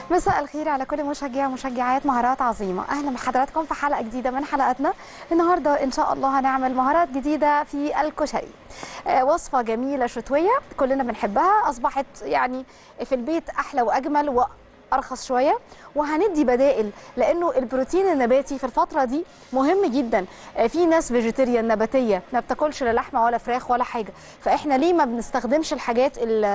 مساء الخير على كل مشجع ومشجعات مهارات عظيمة. أهلا بحضراتكم في حلقة جديدة من حلقاتنا. النهاردة إن شاء الله هنعمل مهارات جديدة في الكشري. وصفة جميلة شتوية كلنا بنحبها، أصبحت يعني في البيت أحلى وأجمل وأرخص شوية، وهندي بدائل لأنه البروتين النباتي في الفترة دي مهم جدا. في ناس فيجيتيريان نباتية ما بتاكلش لا لحمة ولا فراخ ولا حاجة، فإحنا ليه ما بنستخدمش الحاجات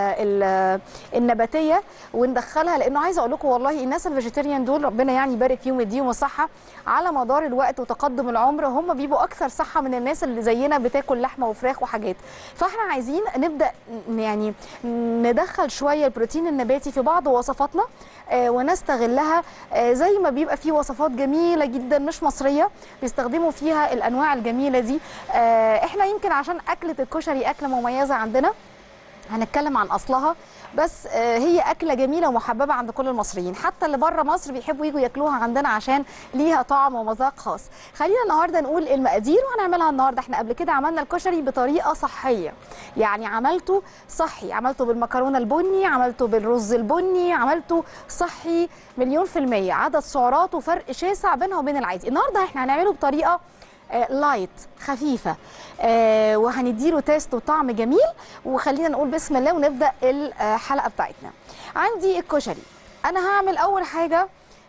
النباتية وندخلها؟ لأنه عايزة أقول لكم والله الناس الفيجيتيريان دول ربنا يعني يبارك فيهم ويديهم الصحة، على مدار الوقت وتقدم العمر هم بيبقوا أكثر صحة من الناس اللي زينا بتاكل لحمة وفراخ وحاجات. فإحنا عايزين نبدأ يعني ندخل شوية البروتين النباتي في بعض وصفاتنا ونستغلها، زي ما بيبقى في وصفات جميلة جدا مش مصرية بيستخدموا فيها الأنواع الجميلة دي. احنا يمكن عشان أكلة الكشري أكلة مميزة عندنا، هنتكلم عن أصلها، بس هي أكلة جميلة ومحببة عند كل المصريين، حتى اللي بره مصر بيحبوا يجوا ياكلوها عندنا عشان ليها طعم ومذاق خاص. خلينا النهارده نقول المقادير وهنعملها النهارده. احنا قبل كده عملنا الكشري بطريقة صحية، يعني عملته صحي، عملته بالمكرونة البني، عملته بالرز البني، عملته صحي مليون في المية، عدد سعراته فرق شاسع بينها وبين العادي. النهارده احنا هنعمله بطريقة لايت خفيفه، وهنديله تيست وطعم جميل. وخلينا نقول بسم الله ونبدا الحلقه بتاعتنا. عندي الكشري، انا هعمل اول حاجه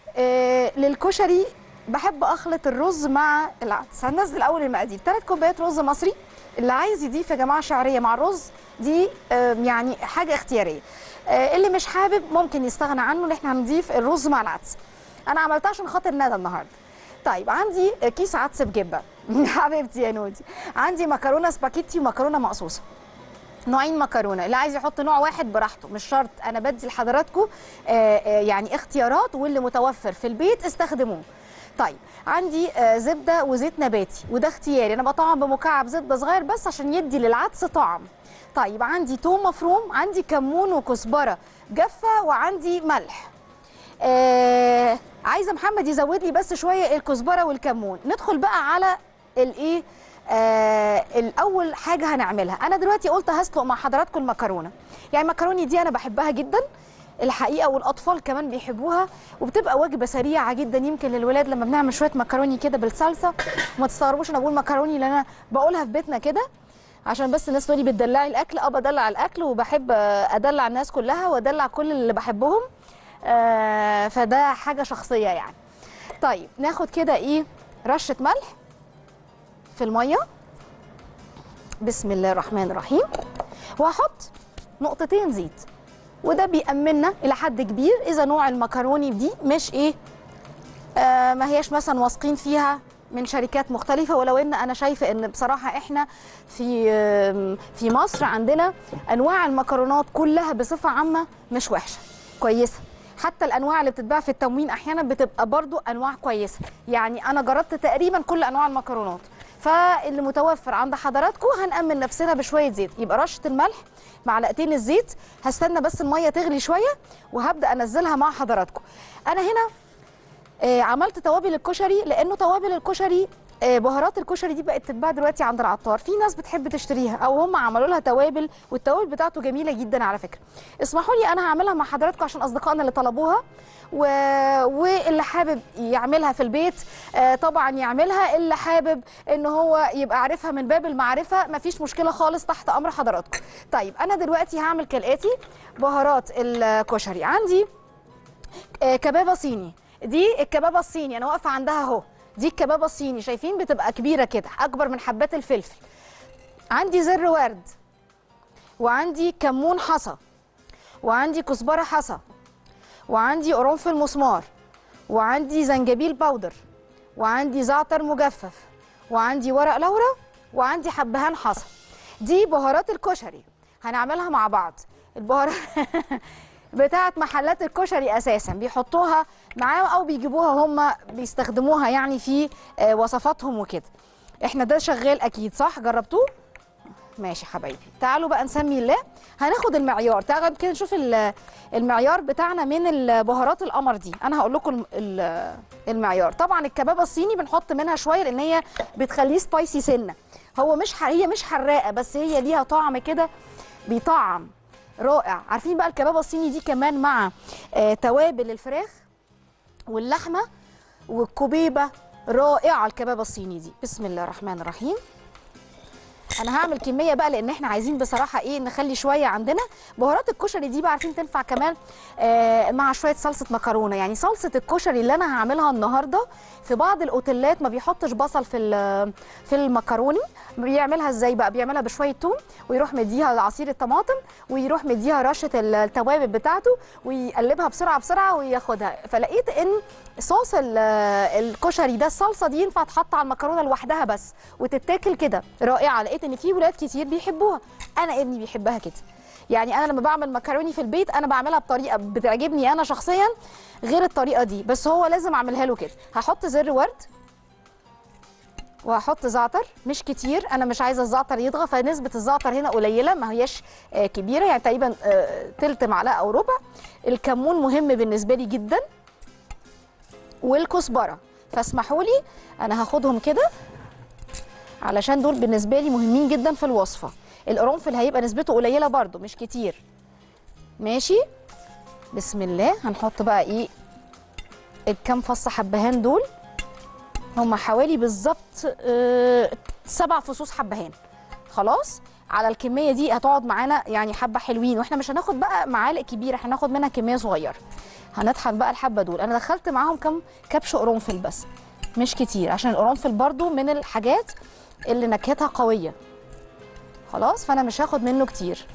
للكشري بحب اخلط الرز مع العدس. هننزل اول المقادير: 3 كوبايات رز مصري. اللي عايز يضيف يا جماعه شعريه مع الرز دي يعني حاجه اختياريه، اللي مش حابب ممكن يستغنى عنه، اللي احنا هنضيف الرز مع العدس. انا عملتها عشان خاطر ندى النهارده. طيب عندي كيس عدس بجبه حبيبتي يا نودي. عندي مكرونه سباكيتي ومكرونه مقصوصه، نوعين مكرونه، اللي عايز يحط نوع واحد براحته مش شرط، انا بدي لحضراتكم يعني اختيارات، واللي متوفر في البيت استخدموه. طيب عندي زبده وزيت نباتي، وده اختياري، انا بطعم بمكعب زبده صغير بس عشان يدي للعدس طعم. طيب عندي توم مفروم، عندي كمون وكزبره جافه، وعندي ملح. عايزه محمد يزود لي بس شويه الكزبره والكمون. ندخل بقى على الايه، الاول حاجه هنعملها. انا دلوقتي قلت هسلق مع حضراتكم المكرونه، يعني المكرونه دي انا بحبها جدا الحقيقه، والاطفال كمان بيحبوها، وبتبقى وجبه سريعه جدا. يمكن للولاد لما بنعمل شويه مكروني كده بالصلصه، وما تستغربوش انا بقول مكروني اللي انا بقولها في بيتنا كده، عشان بس الناس تقول لي بتدلعي الاكل. بدلع الاكل وبحب ادلع الناس كلها وادلع كل اللي بحبهم، فده حاجه شخصيه يعني. طيب ناخد كده ايه، رشه ملح في الميه، بسم الله الرحمن الرحيم، وهحط نقطتين زيت، وده بيأمننا الى حد كبير اذا نوع المكروني دي مش ايه، ما هياش مثلا واثقين فيها من شركات مختلفه. ولو ان انا شايفه ان بصراحه احنا في مصر عندنا انواع المكرونات كلها بصفه عامه مش وحشه، كويسه. حتى الانواع اللي بتتباع في التموين احيانا بتبقى برضو انواع كويسه، يعني انا جربت تقريبا كل انواع المكرونات. فاللي متوفر عند حضراتكم هنأمن نفسنا بشويه زيت، يبقى رشه الملح، معلقتين الزيت. هستنى بس الميه تغلي شويه وهبدا انزلها مع حضراتكم. انا هنا عملت توابل الكشري، لانه توابل الكشري بهارات الكشري دي بقت تتباع دلوقتي عند العطار، في ناس بتحب تشتريها او هم عملوا لها توابل، والتوابل بتاعته جميله جدا على فكره. اسمحوا لي انا هعملها مع حضراتكم عشان اصدقائنا اللي طلبوها، واللي حابب يعملها في البيت طبعا يعملها، اللي حابب ان هو يبقى عارفها من باب المعرفه مفيش مشكله خالص، تحت امر حضراتكم. طيب انا دلوقتي هعمل كالاتي: بهارات الكشري. عندي كبابه صيني، دي الكبابه الصيني انا واقفه عندها اهو، دي الكبابه الصيني، شايفين بتبقى كبيره كده اكبر من حبات الفلفل. عندي زر ورد، وعندي كمون حصى، وعندي كزبره حصى، وعندي قرنفل مسمار، وعندي زنجبيل باودر، وعندي زعتر مجفف، وعندي ورق لورا، وعندي حبهان حصى. دي بهارات الكشري هنعملها مع بعض. البهارات بتاعت محلات الكشري اساسا بيحطوها معاهم او بيجيبوها هم بيستخدموها يعني في وصفاتهم وكده. احنا ده شغال اكيد صح؟ جربتوه؟ ماشي حبايبي، تعالوا بقى نسمي الله. هناخد المعيار، تعالوا كده نشوف المعيار بتاعنا من البهارات القمر دي. انا هقول لكم المعيار. طبعا الكبابه الصيني بنحط منها شويه لان هي بتخليه سبايسي سنه، هو هي مش حراقه، بس هي ليها طعم كده بيطعم رائع. عارفين بقى الكبابه الصيني دي كمان مع توابل الفراخ واللحمه والكبيبه، رائعه الكبابه الصيني دي. بسم الله الرحمن الرحيم. انا هعمل كميه بقى لان احنا عايزين بصراحه ايه نخلي شويه عندنا. بهارات الكشري دي بقى عارفين تنفع كمان مع شويه صلصه مكرونه. يعني صلصه الكشري اللي انا هعملها النهارده في بعض الاوتيلات ما بيحطش بصل في المكروني. بيعملها ازاي بقى؟ بيعملها بشويه توم ويروح مديها عصير الطماطم ويروح مديها رشه التوابل بتاعته ويقلبها بسرعه بسرعه وياخدها. فلقيت ان صوص الكشري ده الصلصه دي ينفع تحط على المكرونه لوحدها بس وتتاكل كده، رائعه. لقيت ان في ولاد كتير بيحبوها، انا ابني بيحبها كده. يعني انا لما بعمل مكروني في البيت انا بعملها بطريقه بتعجبني انا شخصيا غير الطريقه دي، بس هو لازم اعملها له كده. هحط زر ورد وهحط زعتر مش كتير، انا مش عايزه الزعتر يطغى، فنسبه الزعتر هنا قليله ما هياش كبيره، يعني تقريبا تلت معلقه او ربع. الكمون مهم بالنسبه لي جدا والكزبره، فاسمحوا لي انا هاخدهم كده علشان دول بالنسبه لي مهمين جدا في الوصفه. القرنفل هيبقى نسبته قليله برده مش كتير. ماشي، بسم الله. هنحط بقى ايه الكام فص حبهان دول، هم حوالي بالظبط 7 فصوص حبهان. خلاص على الكميه دي هتقعد معانا يعني حبه حلوين، واحنا مش هناخد بقى معالق كبيره، احنا هناخد منها كميه صغيره. هنطحن بقى الحبه دول. انا دخلت معاهم كام كبش قرنفل بس مش كتير، عشان القرنفل برضو من الحاجات اللي نكهتها قويه. خلاص فانا مش هاخد منه كتير.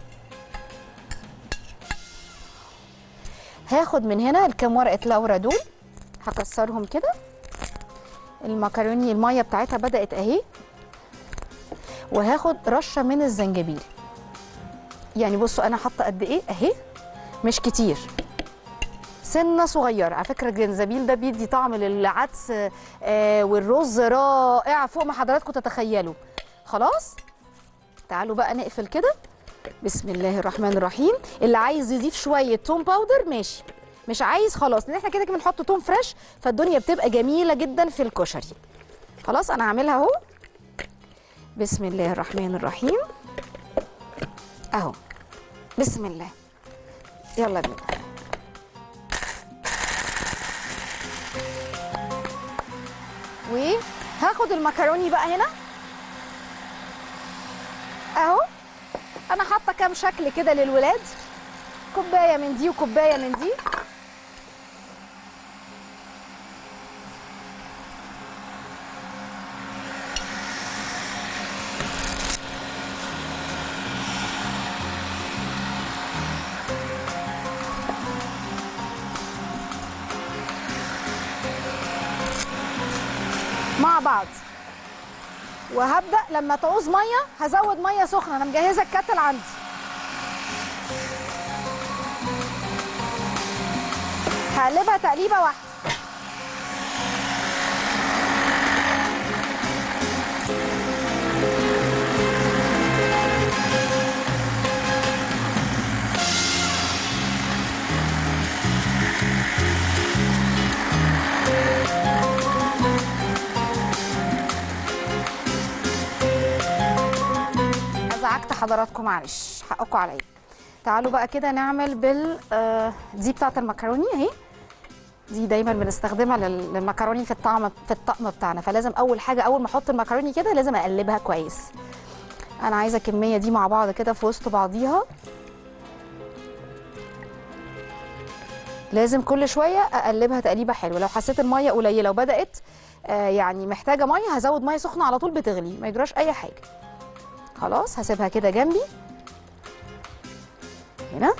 هاخد من هنا الكام ورقه لورا دول هكسرهم كده. المكروني الميه بتاعتها بدات اهي. وهاخد رشه من الزنجبيل، يعني بصوا انا حاطه قد ايه اهي، مش كتير، سنه صغيره. على فكره الجنزبيل ده بيدي طعم للعدس والرز رائع فوق ما حضراتكم تتخيلوا. خلاص تعالوا بقى نقفل كده. بسم الله الرحمن الرحيم. اللي عايز يضيف شويه توم باودر ماشي، مش عايز خلاص، لان احنا كده كده بنحط توم فريش فالدنيا بتبقى جميله جدا في الكشري. خلاص انا هعملها اهو. بسم الله الرحمن الرحيم اهو. بسم الله، يلا بينا. وهاخد المكروني بقى هنا اهو. انا حاطه كام شكل كده للولاد، كوبايه من دي وكوبايه من دي. مع بعض. وهبدأ لما تعوز ميه هزود ميه سخنه، انا مجهزه الكتل عندي. هقلبها تقليبه واحده. ازعجت حضراتكم معلش، حقكم عليا. تعالوا بقى كده نعمل دي بتاعه المكروني اهي. دي دايما بنستخدمها للمكروني في الطقم بتاعنا، فلازم اول حاجه اول ما احط المكروني كده لازم اقلبها كويس. انا عايزه الكميه دي مع بعض كده في وسط بعضيها. لازم كل شويه اقلبها تقليبه حلوه. لو حسيت الميه قليله وبدات يعني محتاجه ميه هزود ميه سخنه على طول بتغلي، ما يجراش اي حاجه. خلاص هسيبها كده جنبي هنا.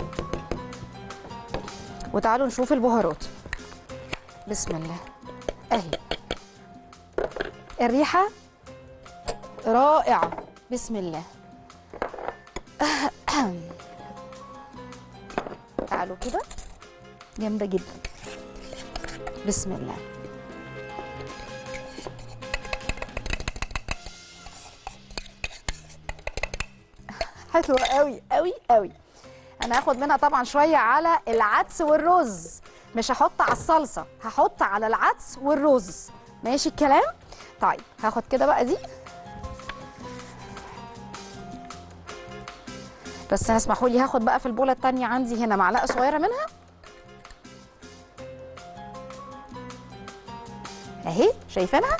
وتعالوا نشوف البهارات. بسم الله اهي، الريحه رائعه. بسم الله. تعالوا كده، جامده جدا. بسم الله. حلوه قوي قوي قوي. انا هاخد منها طبعا شويه على العدس والرز، مش هحط على الصلصه، هحط على العدس والرز. ماشي الكلام؟ طيب هاخد كده بقى دي. بس هسمحوا لي هاخد بقى في البوله الثانيه عندي هنا معلقه صغيره منها اهي، شايفينها؟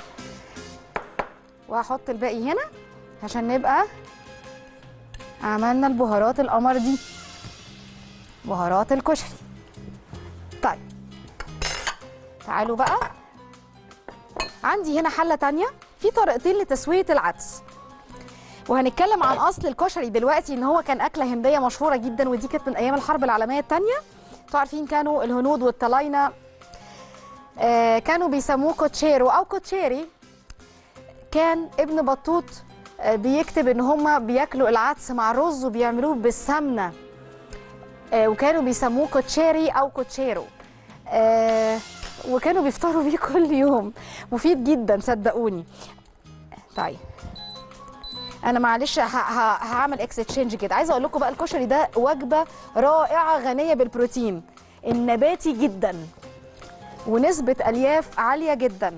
وهحط الباقي هنا عشان نبقى عملنا البهارات القمر دي، بهارات الكشري. طيب تعالوا بقى، عندي هنا حله تانية في طريقتين لتسويه العدس، وهنتكلم عن اصل الكشري دلوقتي ان هو كان اكله هنديه مشهوره جدا، ودي كانت من ايام الحرب العالميه الثانيه. انتوا عارفين كانوا الهنود والطلاينه كانوا بيسموه كوتشيرو او كوتشيري. كان ابن بطوط بيكتب ان هم بياكلوا العدس مع الرز وبيعملوه بالسمنه، وكانوا بيسموه كوتشيري او كوتشيرو، وكانوا بيفطروا بيه كل يوم. مفيد جدا صدقوني. طيب انا معلش هعمل اكستشينج كده. عايزه اقول لكم بقى الكشري ده وجبه رائعه غنيه بالبروتين النباتي جدا ونسبه الياف عاليه جدا.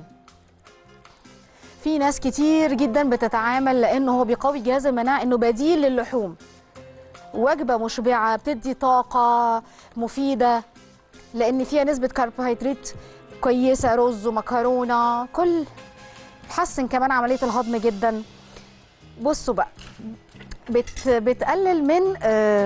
في ناس كتير جدا بتتعامل لانه هو بيقوي جهاز المناعه انه بديل للحوم. وجبه مشبعه بتدي طاقه مفيده لان فيها نسبه كربوهيدرات كويسه، رز ومكرونه، كل بتحسن كمان عمليه الهضم جدا. بصوا بقى بتقلل من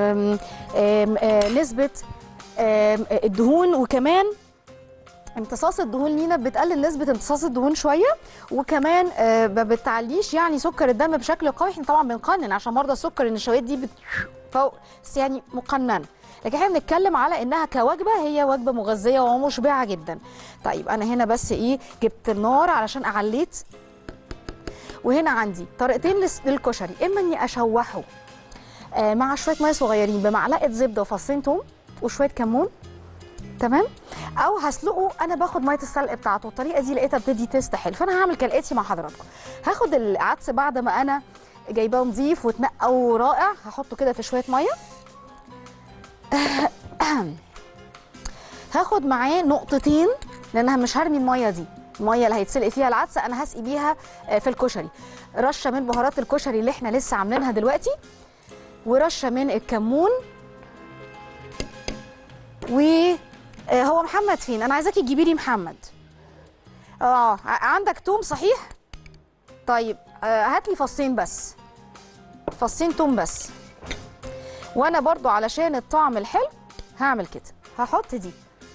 نسبه الدهون، وكمان امتصاص الدهون لينا، بتقلل نسبه امتصاص الدهون شويه، وكمان ما بتعليش يعني سكر الدم بشكل قوي. احنا طبعا بنقنن عشان مرضى السكر ان النشويات دي فوق، بس يعني مقننه، لكن احنا بنتكلم على انها كوجبه هي وجبه مغذيه ومشبعه جدا. طيب انا هنا بس ايه، جبت النار علشان اعليت، وهنا عندي طريقتين للكشري. اما اني اشوحه مع شويه ميه صغيرين بمعلقه زبده وفصين توم وشويه كمون، تمام، او هسلقه. انا باخد ميه السلق بتاعته، الطريقه دي لقيتها بتدي تيست حلو، فانا هعمل كالاتي مع حضراتكم. هاخد العدس بعد ما انا جايباه نظيف واتنقى ورائع، هحطه كده في شويه ميه. هاخد معاه نقطتين لانها مش هرمي الميه دي، الميه اللي هيتسلق فيها العدس انا هسقي بيها في الكشري. رشه من بهارات الكشري اللي احنا لسه عاملينها دلوقتي، ورشه من الكمون. وهو محمد فين؟ انا عايزاكي تجيبي لي محمد. عندك توم صحيح؟ طيب هات لي فصين بس، فصين توم بس. وانا برضو علشان الطعم الحلو هعمل كده، هحط دي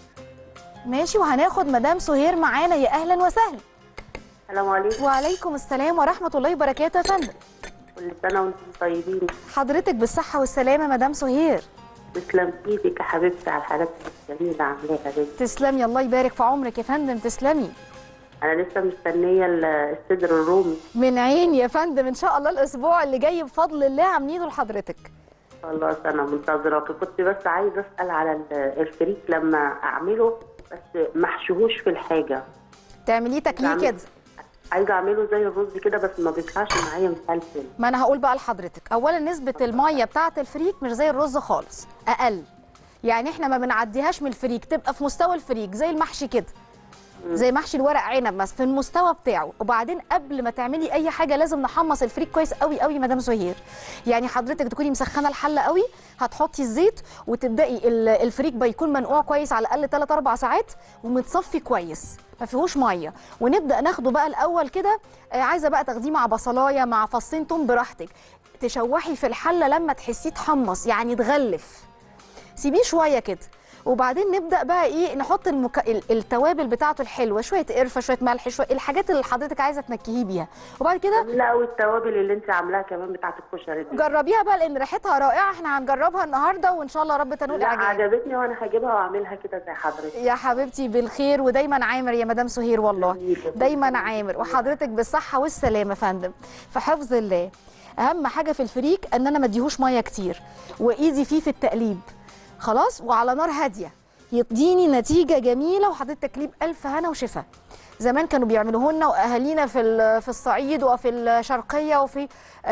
ماشي. وهناخد مدام سهير معانا، يا اهلا وسهلا. السلام عليكم. وعليكم السلام ورحمه الله وبركاته يا فندم. كل سنه وانتم طيبين. حضرتك بالصحه والسلامه مدام سهير. تسلم ايدك يا حبيبتي على الحاجات الجميله عاملاها دي. تسلمي، الله يبارك في عمرك يا فندم، تسلمي. انا لسه مستنيه الصدر الرومي. من عيني يا فندم، ان شاء الله الاسبوع اللي جاي بفضل الله عاملينه لحضرتك. خلاص انا منتظراك. كنت بس عايزه اسال على الفريك لما اعمله، بس ما احشوهوش في الحاجه. تعمليه تاكليه كده؟ عايزه اعمله زي الرز كده، بس ما بيطلعش معايا مفلفل. ما انا هقول بقى لحضرتك. اولا نسبه الميه بتاعه الفريك مش زي الرز خالص، اقل. يعني احنا ما بنعديهاش من الفريك، تبقى في مستوى الفريك زي المحشي كده، زي محشي الورق عنب مثلا في المستوى بتاعه. وبعدين قبل ما تعملي اي حاجه لازم نحمص الفريك كويس قوي قوي مدام سهير. يعني حضرتك تكوني مسخنه الحله قوي، هتحطي الزيت وتبداي الفريك بيكون منقوع كويس على الاقل 3 4 ساعات ومتصفي كويس ما فيهوش ميه، ونبدا ناخده بقى الاول كده. عايزه بقى تاخديه مع بصلايه مع فصين توم براحتك، تشوحي في الحله لما تحسيه اتحمص يعني اتغلف، سيبيه شويه كده. وبعدين نبدا بقى ايه، نحط التوابل بتاعته الحلوه، شويه قرفه، شويه ملح، شويه الحاجات اللي حضرتك عايزه تنكهيه بيها. وبعد كده لا، والتوابل اللي انت عاملاها كمان بتاعت الكشري دي جربيها بقى لان ريحتها رائعه. احنا هنجربها النهارده وان شاء الله رب تنول لا اعجاب. عجبتني وانا هجيبها واعملها كده زي حضرتك. يا حبيبتي بالخير ودايما عامر يا مدام سهير، والله دايما عامر، وحضرتك بالصحه والسلامه يا فندم في حفظ الله. اهم حاجه في الفريك ان انا ما اديهوش ميه كتير، وايدي فيه في التقليب خلاص، وعلى نار هاديه يديني نتيجه جميله. وحضرتك تكليب الف هنا وشفا. زمان كانوا بيعملوه لنا واهالينا في الصعيد وفي الشرقيه وفي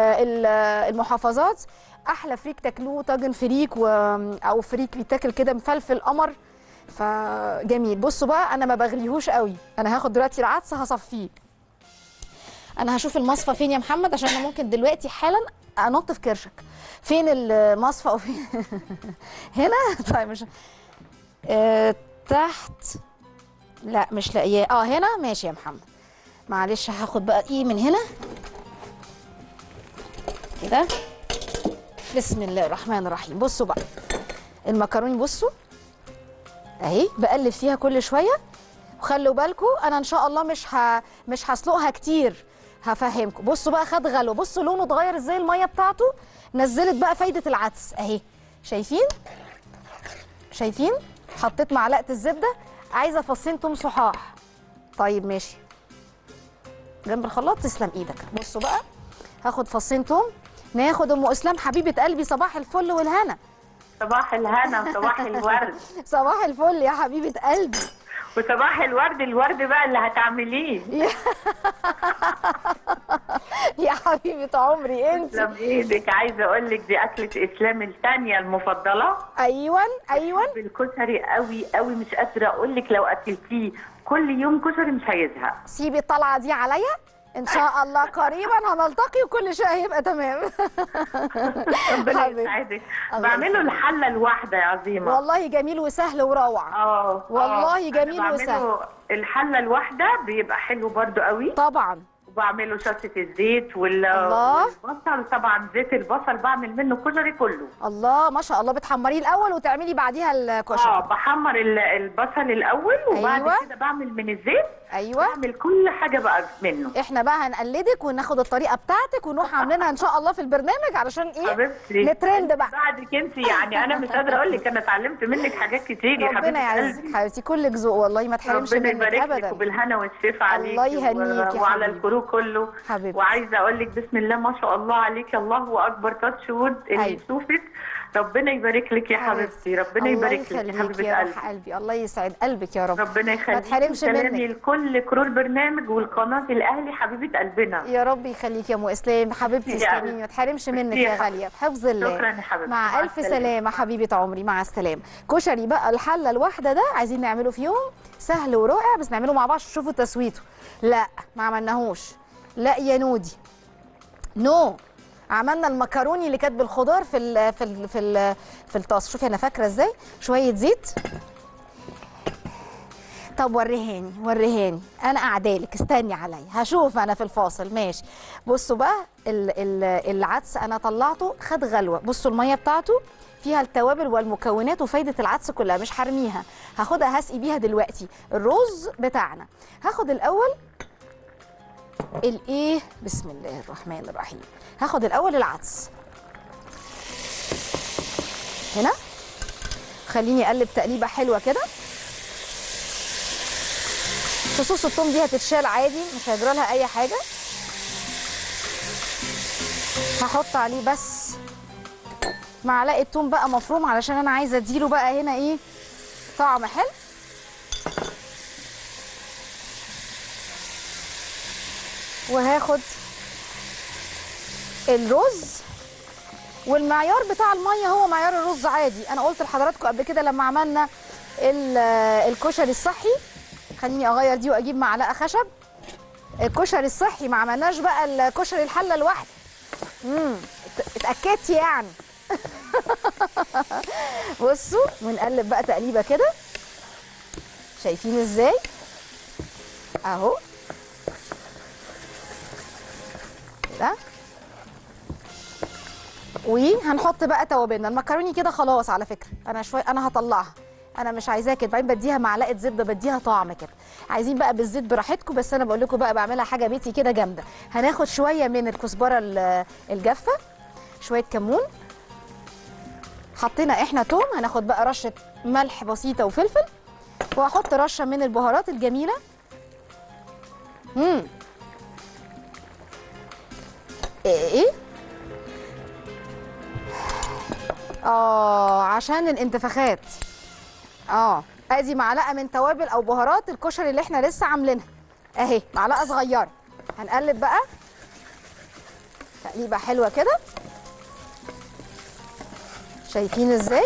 المحافظات. احلى فريك تاكلوه طاجن فريك او فريك بيتاكل كده مفلفل قمر، فجميل. بصوا بقى انا ما بغليهوش قوي، انا هاخد دلوقتي العدس هصفيه، انا هشوف المصفى فين يا محمد، عشان انا ممكن دلوقتي حالا انط في كرشك. فين المصفى او فين؟ هنا. طيب مش تحت. لا مش لاقياه. هنا ماشي يا محمد. معلش هاخد بقى ايه من هنا كده. بسم الله الرحمن الرحيم. بصوا بقى المكروني، بصوا اهي بقلب فيها كل شويه. وخلوا بالكم انا ان شاء الله مش هسلقها كتير، هفهمكم. بصوا بقى خد غلوه، بصوا لونه اتغير ازاي، الميه بتاعته نزلت بقى فايده العدس اهي. شايفين؟ شايفين؟ حطيت معلقه الزبده، عايزه فصين توم صحاح. طيب ماشي جنب الخلاط، تسلم ايدك. بصوا بقى هاخد فصين توم. ناخد ام اسلام حبيبه قلبي، صباح الفل والهنا. صباح الهنا وصباح الورد. صباح الفل يا حبيبه قلبي. وصباح الورد، الورد بقى اللي هتعمليه. يا حبيبه عمري انت. تسلم ايدك. عايزه اقول لك دي اكله اسلام الثانيه المفضله. ايوه. بالكشري قوي قوي، مش قادره اقول لك لو اكلتيه كل يوم كشري مش هيزهق. سيبي الطلعه دي عليا ان شاء الله، قريبا هنلتقي وكل شيء هيبقى تمام. ربنا يسعدك. بعمله الحله الواحده يا عظيمه. والله جميل وسهل وروعه. والله جميل وسهل. الحله الواحده بيبقى حلو برضو قوي طبعا. وبعمله شطه الزيت والبصل. طبعا زيت البصل بعمل منه كشري كله. الله ما شاء الله. بتحمريه الاول وتعملي بعديها الكشري؟ بحمر البصل الاول وبعد كده بعمل من الزيت. بعمل كل حاجه بقى منه. احنا بقى هنقلدك وناخد الطريقه بتاعتك ونروح عاملينها ان شاء الله في البرنامج، علشان ايه حبيبتي نترند بقى بعدك انت. يعني انا مش قادره اول لك انا اتعلمت منك حاجات كتير يا حبيبتي. ربنا يعزك حبيبتي، كلك ذوق والله ما تحرمش منك ابدا. ربنا يبارك لك وبالهنا والشفا عليك. الله يهنيك يا وعلى الكرو كله حبيبتي. وعايزه اقول لك بسم الله ما شاء الله عليك، الله اكبر. تاتش وود اللي يشوفك ربنا يبارك لك يا حبيبتي. ربنا يبارك لك يا حبيبه قلبي. الله يسعد قلبك يا رب. ربنا يخليك. ما تحرمش منك. سلامي لكل كرو البرنامج والقناه الاهلي حبيبه قلبنا. يا رب يخليك يا ام اسلام حبيبتي. تسلمي ما تحرمش منك يا غاليه بحفظ الله. شكرا يا حبيبتي. مع الف سلامه حبيبه عمري. مع السلامه. كشري بقى الحله الواحده ده عايزين نعمله في يوم سهل ورائع، بس نعمله مع بعض. شوفوا تسويته. لا ما عملناهوش. لا يا نودي نو. عملنا المكروني اللي كانت بالخضار في الطاسه. شوفي انا فاكره ازاي. شويه زيت. طب وريهاني انا قاعدالك، استني عليا هشوف انا في الفاصل. ماشي. بصوا بقى العدس انا طلعته خد غلوه. بصوا الميه بتاعته فيها التوابل والمكونات وفايده العدس كلها، مش هرميها، هاخدها هسقي بيها دلوقتي الرز بتاعنا. هاخد الاول بسم الله الرحمن الرحيم. هاخد الاول العدس هنا. خليني اقلب تقليبه حلوه كده. فصوص الثوم دي هتتشال عادي، مش هيجرى لها اي حاجه. هحط عليه بس معلقه ثوم بقى مفروم، علشان انا عايزه اديله بقى هنا طعم حلو. وهاخد الرز، والمعيار بتاع الميه هو معيار الرز عادي. انا قلت لحضراتكم قبل كده لما عملنا الكشري الصحي. خليني اغير دي واجيب معلقه خشب. الكشري الصحي ما عملناش بقى الكشري الحله الواحده. اتاكدت يعني. بصوا ونقلب بقى تقليبه كده. شايفين ازاي اهو كده. وهنحط بقى توابلنا. المكروني كده خلاص على فكره. انا هطلعها، انا مش عايزاها كده. بعدين بديها معلقه زبده، بديها طعم كده. عايزين بقى بالزيت براحتكم، بس انا بقول لكم بقى بعملها حاجه بيتي كده جامده. هناخد شويه من الكزبره الجافه، شويه كمون، حطينا احنا توم. هناخد بقى رشه ملح بسيطه وفلفل، وهحط رشه من البهارات الجميله. عشان الانتفاخات. ادي معلقه من توابل او بهارات الكشري اللي احنا لسه عاملينها اهي، معلقه صغيره. هنقلب بقى تقليبه حلوه كده. شايفين ازاي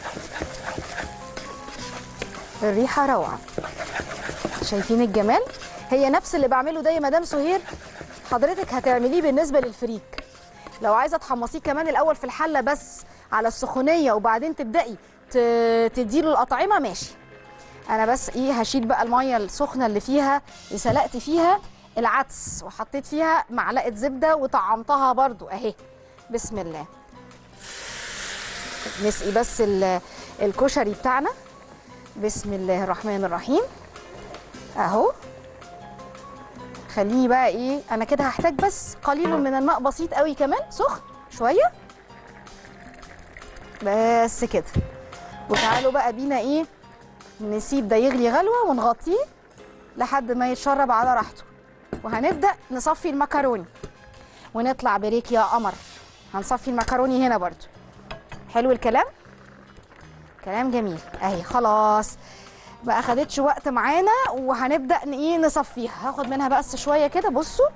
الريحه روعه؟ شايفين الجمال؟ هي نفس اللي بعمله ده يا مدام سهير. حضرتك هتعمليه بالنسبه للفريك. لو عايزه تحمصيه كمان الاول في الحله بس على السخونيه وبعدين تبداي تديله الاطعمه، ماشي. انا بس ايه هشيل بقى الميه السخنه اللي فيها، اللي سلقت فيها العدس وحطيت فيها معلقه زبده وطعمتها برضو اهي. بسم الله. نسقي بس الكشري بتاعنا. بسم الله الرحمن الرحيم اهو. خليني بقى ايه، انا كده هحتاج بس قليل من الماء بسيط قوي كمان سخن شويه بس كده. وتعالوا بقى بينا ايه، نسيب ده يغلي غلوه ونغطيه لحد ما يتشرب على راحته. وهنبدا نصفي المكروني ونطلع بريك يا قمر. هنصفي المكروني هنا برضو. حلو الكلام، كلام جميل اهي. خلاص ما اخدتش وقت معانا وهنبدا ايه نصفيها. هاخد منها بس شويه كده. بصوا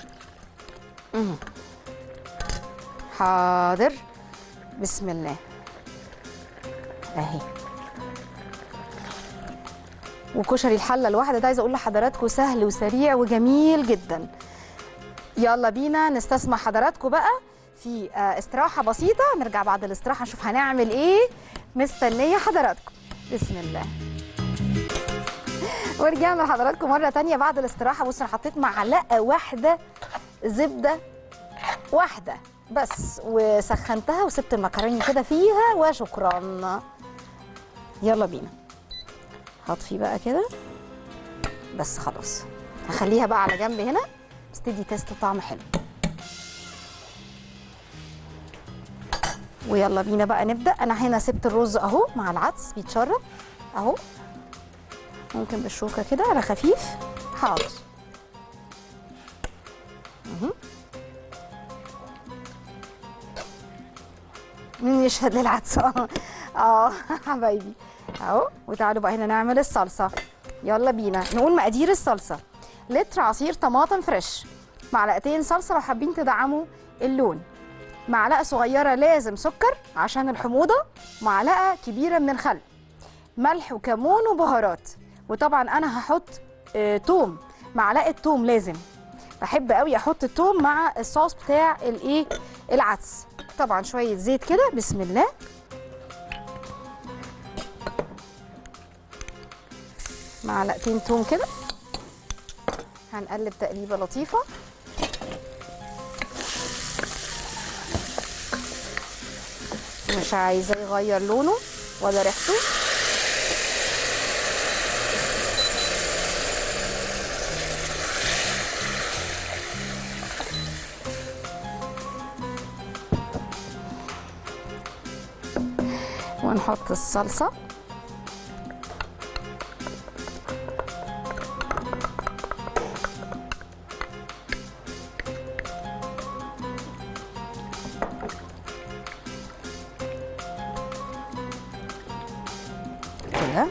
حاضر. بسم الله اهي. وكشري الحله الواحده ده عايزه اقول لحضراتكم سهل وسريع وجميل جدا. يلا بينا نستسمع حضراتكم بقى في استراحه بسيطه. نرجع بعد الاستراحه نشوف هنعمل ايه. مستنيه حضراتكم. بسم الله. ورجعنا لحضراتكم مره تانية بعد الاستراحه. بصوا انا حطيت معلقه واحده زبده واحده بس وسخنتها وسبت المكروني كده فيها وشكرا. يلا بينا هطفي بقى كده بس. خلاص هخليها بقى على جنب هنا بس تدي تيست طعم حلو. ويلا بينا بقى نبدا. انا هنا سبت الرز اهو مع العدس بيتشرب اهو. ممكن بالشوكه كده على خفيف. حاضر. مين يشهد للعدس؟ حبايبي اهو. وتعالوا بقى هنا نعمل الصلصه. يلا بينا نقول مقادير الصلصه. لتر عصير طماطم فريش، معلقتين صلصه لو حابين تدعموا اللون، معلقه صغيره لازم سكر عشان الحموضه، معلقه كبيره من الخل، ملح وكمون وبهارات. وطبعا انا هحط توم، معلقه توم لازم. بحب قوي احط التوم مع الصوص بتاع الايه العدس. طبعا شويه زيت كده. بسم الله. معلقتين توم كده. هنقلب تقليبه لطيفه. مش عايزاه يغير لونه ولا ريحته. ونحط الصلصه. كده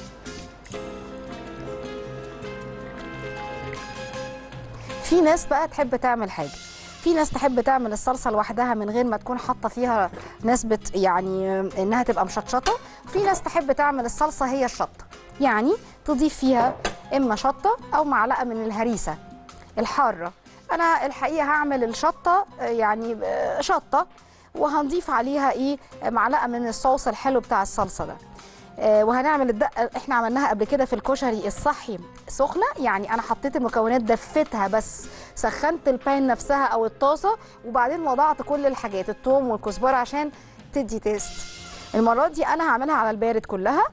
في ناس بقى تحب تعمل حاجه. في ناس تحب تعمل الصلصه لوحدها من غير ما تكون حاطه فيها نسبه يعني انها تبقى مشطشطه. في ناس تحب تعمل الصلصه هي الشطه، يعني تضيف فيها اما شطه او معلقه من الهريسه الحاره. انا الحقيقه هعمل الشطه يعني شطه وهنضيف عليها ايه معلقه من الصوص الحلو بتاع الصلصه ده. وهنعمل الدقه احنا عملناها قبل كده في الكشري الصحي سخنه. يعني انا حطيت المكونات دفتها بس، سخنت البان نفسها او الطاسه وبعدين وضعت كل الحاجات الثوم والكزبره عشان تدي تيست. المره دي انا هعملها على البارد كلها.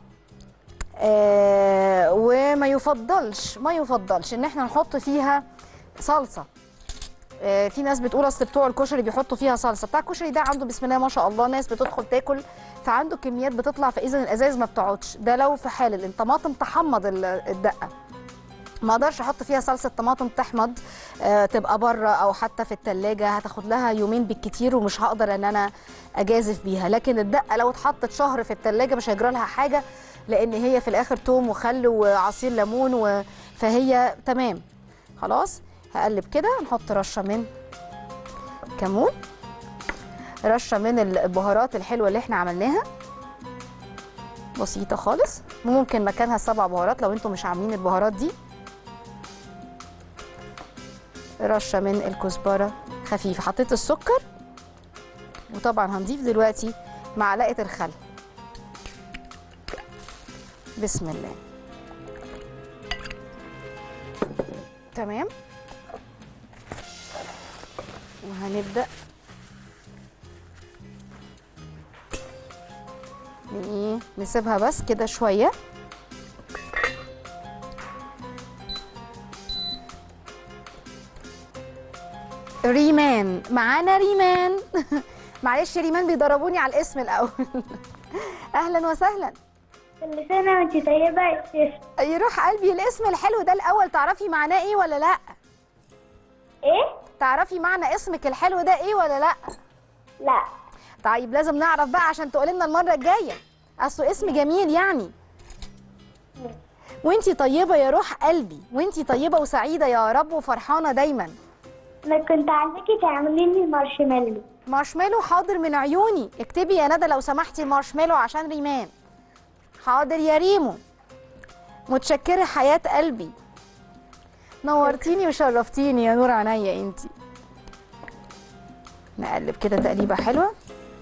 وما يفضلش ان احنا نحط فيها صلصه. في ناس بتقول اصل بتوع الكشري بيحطوا فيها صلصه. بتاع الكشري ده عنده بسم الله ما شاء الله ناس بتدخل تاكل فعنده كميات بتطلع، فاذا الازاز ما بتقعدش. ده لو في حال الطماطم تحمض الدقه. ما اقدرش احط فيها صلصه طماطم تحمض تبقى بره او حتى في التلاجة، هتاخد لها يومين بالكتير ومش هقدر ان انا اجازف بيها. لكن الدقه لو اتحطت شهر في التلاجة مش هيجرى لها حاجه، لان هي في الاخر توم وخل وعصير ليمون فهي تمام. خلاص هقلب كده. نحط رشه من كمون، رشه من البهارات الحلوه اللي احنا عملناها بسيطه خالص، ممكن مكانها 7 بهارات لو انتم مش عاملين البهارات دي. رشه من الكزبره خفيفه. حطيت السكر، وطبعا هنضيف دلوقتي معلقه الخل. بسم الله. تمام. وهنبدا نسيبها بس كده شويه. ريمان معانا، ريمان. معلش ريمان بيدربوني على الاسم الاول. اهلا وسهلا. كل سنة وانت طيبة يا شيخ. يروح قلبي. الاسم الحلو ده الاول تعرفي معناه ايه ولا لا؟ ايه؟ تعرفي معنى اسمك الحلو ده ايه ولا لا؟ لا. طيب لازم نعرف بقى عشان تقولي لنا المره الجايه، اصله اسم جميل يعني. وانتي طيبه يا روح قلبي، وانتي طيبه وسعيده يا رب وفرحانه دايما. انا كنت عايزاكي تعملي لي مارشميلو. مارشميلو حاضر من عيوني. اكتبي يا ندى لو سمحتي مارشميلو عشان ريمان. حاضر يا ريمو. متشكره حياه قلبي. نورتيني وشرفتيني يا نور عينيا انتي. نقلب كده تقليبه حلوه.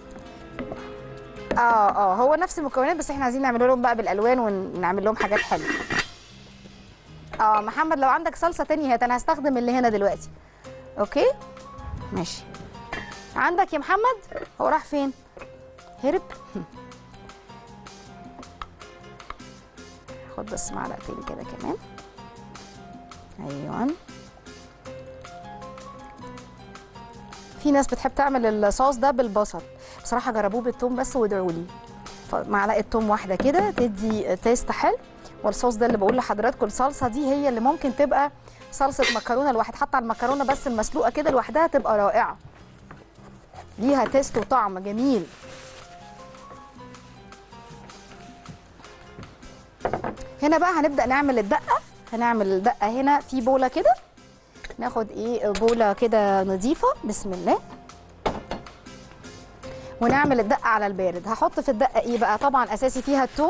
هو نفس المكونات، بس احنا عايزين نعمل لهم بقى بالالوان ونعمل لهم حاجات حلوه. محمد لو عندك صلصه تانية هات، انا هستخدم اللي هنا دلوقتي. اوكي ماشي. عندك يا محمد؟ هو راح فين؟ هرب. خد بس معلقتين كده كمان. ايوه. في ناس بتحب تعمل الصوص ده بالبصل، بصراحه جربوه بالثوم بس وادعوا لي. معلقه ثوم واحده كده تدي تيست حلو. والصوص ده اللي بقول لحضراتكم، الصلصه دي هي اللي ممكن تبقى صلصه مكرونه الواحد حط على المكرونه بس المسلوقه كده لوحدها تبقى رائعه. ليها تيست وطعم جميل. هنا بقى هنبدا نعمل الدقه. هنعمل الدقه هنا في بوله كده. ناخد بوله كده نظيفه. بسم الله. ونعمل الدقه على البارد. هحط في الدقه ايه بقى؟ طبعا اساسي فيها الثوم.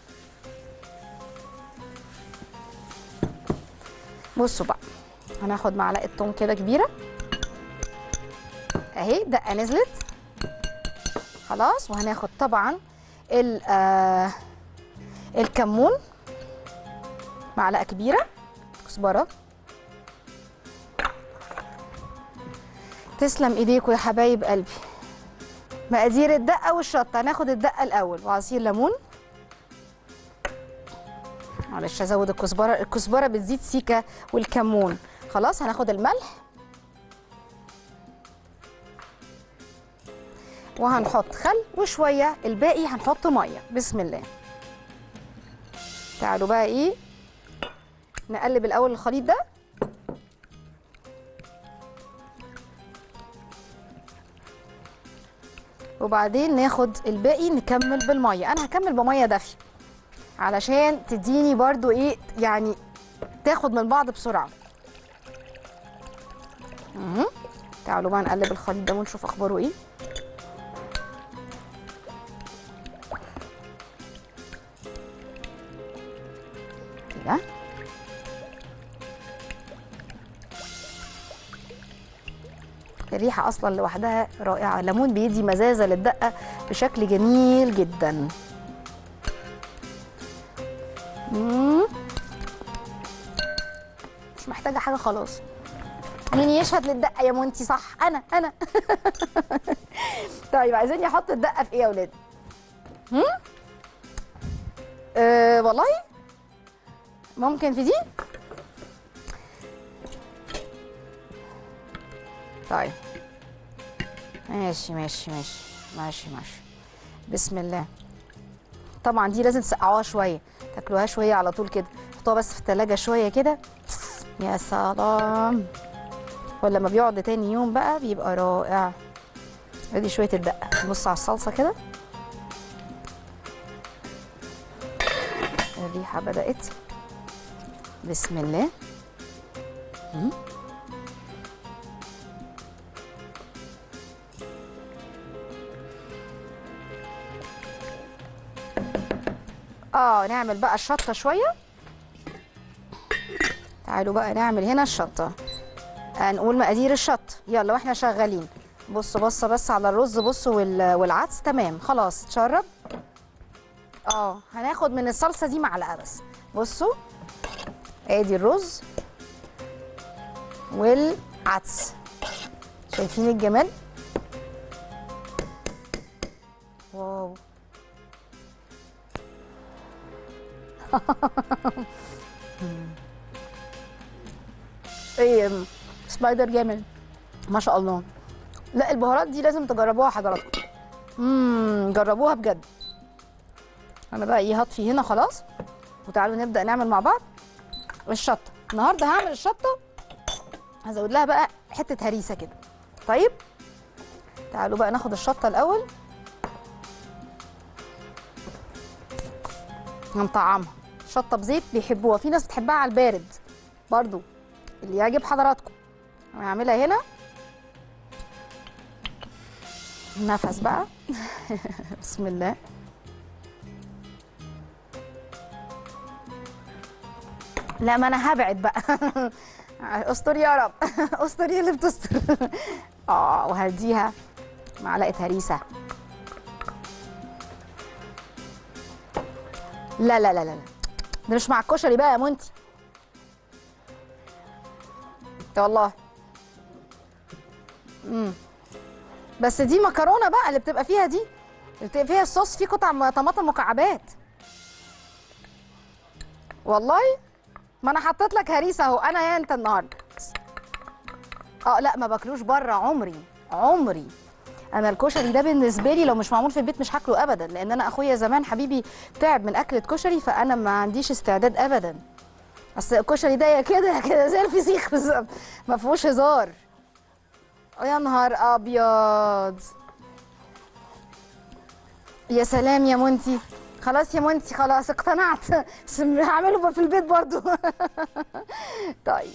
بصوا بقى، هناخد معلقه ثوم كده كبيره اهي. دقه نزلت خلاص. وهناخد طبعا الكمون معلقه كبيره. كزبره. تسلم ايديكم يا حبايب قلبي. مقادير الدقه والشطه. هناخد الدقه الاول وعصير ليمون. معلش ازود الكزبره، الكزبره بتزيد سيكه والكمون. خلاص هناخد الملح وهنحط خل وشويه. الباقي هنحط ميه. بسم الله. تعالوا بقى نقلب الاول الخليط ده. وبعدين ناخد الباقي نكمل بالميه. انا هكمل بميه دافيه علشان تديني برضو يعني تاخد من بعض بسرعه. تعالوا بقى نقلب الخليط ده ونشوف اخباره ايه. كده الريحه اصلا لوحدها رائعه. الليمون بيدي مزازه للدقه بشكل جميل جدا. مش محتاجه حاجه خلاص. مين يشهد للدقه يا منتي؟ صح انا. طيب عايزين احط الدقه في ايه يا اولاد؟ والله ممكن في دي. طيب ماشي. بسم الله. طبعا دي لازم تسقعوها شويه، تاكلوها شويه على طول كده. حطوها بس في التلاجة شويه كده. يا سلام. ولما بيقعد تاني يوم بقى بيبقى رائع. ادي شويه الدقه. بص على الصلصه كده. الريحه بدات. بسم الله. نعمل بقى الشطه شويه. تعالوا بقى نعمل هنا الشطه. هنقول مقادير الشط يلا واحنا شغالين. بصوا بصه بس على الرز، بصوا والعدس تمام خلاص اتشرب. هناخد من الصلصه دي معلقه بس. بصوا ادي الرز والعدس، شايفين الجمال؟ واو ايه سبايدر جامد ما شاء الله. لا البهارات دي لازم تجربوها حضراتكم، جربوها بجد. انا بقى ايه هطفي هنا خلاص، وتعالوا نبدا نعمل مع بعض الشطه. النهارده هعمل الشطه هزود لها بقى حته هريسه كده. طيب تعالوا بقى ناخد الشطه الاول هنطعمها. شطه بزيت بيحبوها، في ناس بتحبها على البارد برضو، اللي يعجب حضراتكم. انا هعملها هنا نفس بقى بسم الله. لا ما انا هبعد بقى استر يا رب استر يا اللي بتستر وهديها معلقه هريسه. لا لا لا لا ده مش مع الكشري بقى يا منتي والله. بس دي مكرونه بقى اللي بتبقى فيها دي، اللي بتبقى فيها الصوص فيه قطع طماطم مكعبات والله. ما انا حطيت لك هريسه اهو، انا يا انت النهارده. لا ما باكلوش بره عمري. انا الكشري ده بالنسبه لي لو مش معمول في البيت مش هاكله ابدا، لان انا اخويا زمان حبيبي تعب من اكله كشري، فانا ما عنديش استعداد ابدا. اصل الكشري ده يا كده يا كده زي الفسيخ بالظبط، ما فيهوش هزار. يا نهار ابيض يا سلام يا منتي. خلاص يا منتي خلاص اقتنعت بس هعمله بقى في البيت برضو طيب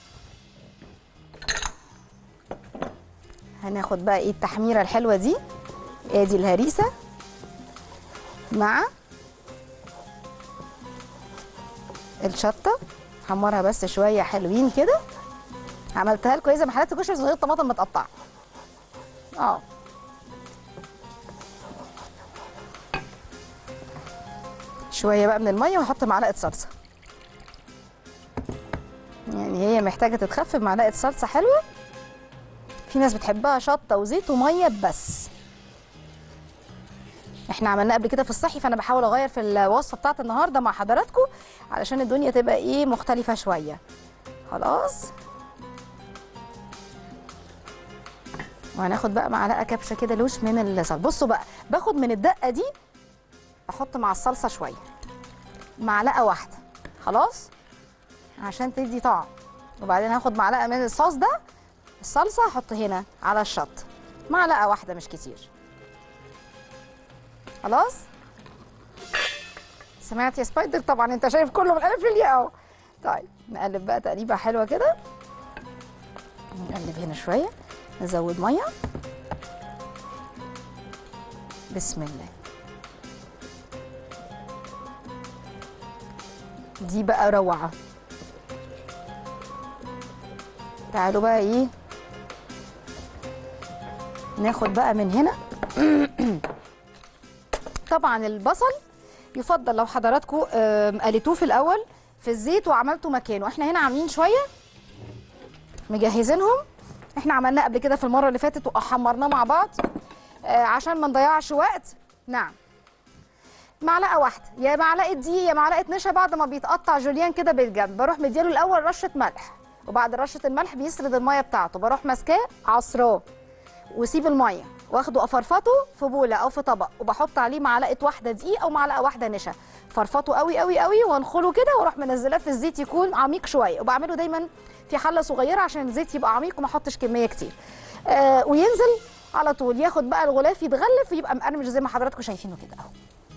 هناخد بقى ايه التحميره الحلوه دي. ادي الهريسه مع الشطه، حمرها بس شويه حلوين كده. عملتها لكم زي محلات الكشري من غير طماطم متقطعه. شويه بقى من الميه وهحط معلقه صلصه، يعني هي محتاجه تتخفف بمعلقه صلصه حلوه. في ناس بتحبها شطه وزيت وميه بس. احنا عملناه قبل كده في الصحي، فانا بحاول اغير في الوصفه بتاعت النهارده مع حضراتكم علشان الدنيا تبقى ايه مختلفه شويه. خلاص وهناخد بقى معلقه كبشه كده لوش من الصلصه. بصوا بقى باخد من الدقه دي احط مع الصلصه شويه، معلقه واحده خلاص عشان تدي طعم. وبعدين هاخد معلقه من الصوص ده الصلصه احط هنا على الشط، معلقه واحده مش كتير. خلاص سمعت يا سبايدر؟ طبعا انت شايف كله من الالف للياء اهو. طيب نقلب بقى تقليبه حلوه كده، نقلب هنا شويه، نزود ميه بسم الله. دي بقى روعه. تعالوا بقى ايه ناخد بقى من هنا طبعا البصل يفضل لو حضراتكم قليتوه في الاول في الزيت وعملتوا مكانه. احنا هنا عاملين شويه مجهزينهم، احنا عملناه قبل كده في المره اللي فاتت وحمرناه مع بعض عشان ما نضيعش وقت. نعم معلقه واحده يا معلقه دي يا معلقه نشا بعد ما بيتقطع جوليان كده بالجنب، بروح مديله الاول رشه ملح، وبعد رشه الملح بيسرد الميه بتاعته بروح ماسكاه عصراه واسيب الميه واخده افرفطه في بوله او في طبق، وبحط عليه معلقه واحده دقيق او معلقه واحده نشا، فرفطه قوي قوي قوي وانخله كده واروح منزلاه في الزيت يكون عميق شويه. وبعمله دايما في حله صغيره عشان الزيت يبقى عميق وما احطش كميه كتير. وينزل على طول ياخد بقى الغلاف يتغلف ويبقى مقرمش زي ما حضراتكم شايفينه كده اهو.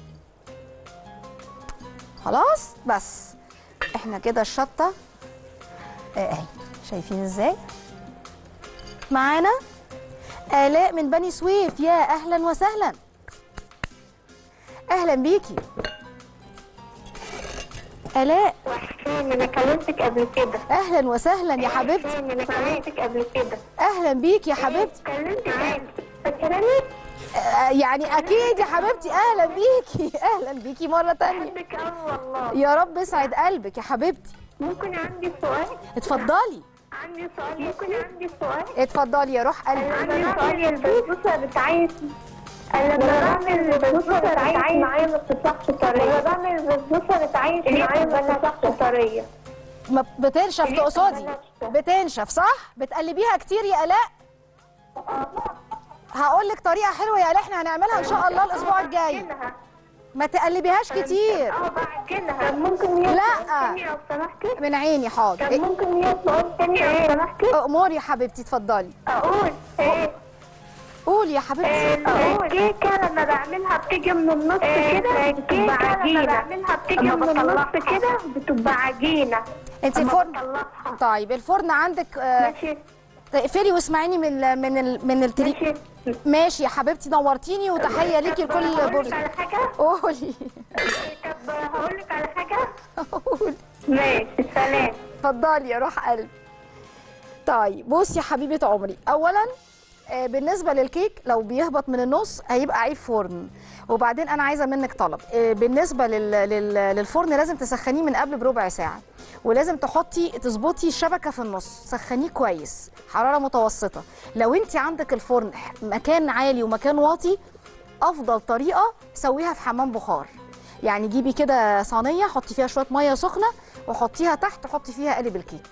خلاص بس احنا كده الشطه اهي شايفين ازاي. معانا آلاء من بني سويف، يا اهلا وسهلا، اهلا بيكي آلاء. انا كلمتك قبل كده. اهلا وسهلا يا حبيبتي. انا كلمتك قبل كده. اهلا بيك يا حبيبتي. كلمتك فاكراني؟ يعني اكيد يا حبيبتي، اهلا بيكي اهلا بيكي مره تانية. بحبك قوي والله. يا رب يسعد قلبك يا حبيبتي. ممكن عندي سؤال؟ اتفضلي. عندي سؤال. ممكن عندي سؤال؟ اتفضلي يا روح قلبي. عندي سؤال. يا البسبوسه بتعيش. انا لما بعمل البسبوسه بتعيش معايا ما بتطلعش طريه. لما بعمل البسبوسه بتعيش معايا ما بتطلعش طريه. ما بتنشف تقصدي؟ بتنشف صح؟ بتقلبيها كتير يا آلاء؟ هقول لك طريقه حلوه يا آلاء احنا هنعملها ان شاء الله الاسبوع الجاي. ما تقلبيهاش كتير. بعجنها. ممكن لا تاني لو سمحتي؟ من عيني حاضر. ممكن سؤال تاني لو سمحتي؟ اموري يا حبيبتي اتفضلي. اقول ايه؟ قولي يا حبيبتي. الكيكه لما بعملها بتيجي من النص كده بتبقى عجينه. لما بعملها بتيجي من النص كده بتبقى عجينه. انت الفرن طيب الفرن عندك ماشي. اقفلي واسمعيني من التليفون. ماشي يا حبيبتي نورتيني وتحيه ليكي لكل برج. على حاجه؟ قولي. طب هقول لك على حاجه؟ قولي. ماشي سلام. اتفضلي يا روح قلبي. طيب بصي يا حبيبه عمري، اولا بالنسبه للكيك لو بيهبط من النص هيبقى عيب فرن. وبعدين انا عايزه منك طلب، بالنسبه للفرن لازم تسخنيه من قبل بربع ساعه، ولازم تظبطي الشبكه في النص، سخنيه كويس حراره متوسطه. لو انت عندك الفرن مكان عالي ومكان واطي، افضل طريقه سويها في حمام بخار. يعني جيبي كده صينيه حطي فيها شويه ميه سخنه وحطيها تحت، حطي فيها قالب الكيك،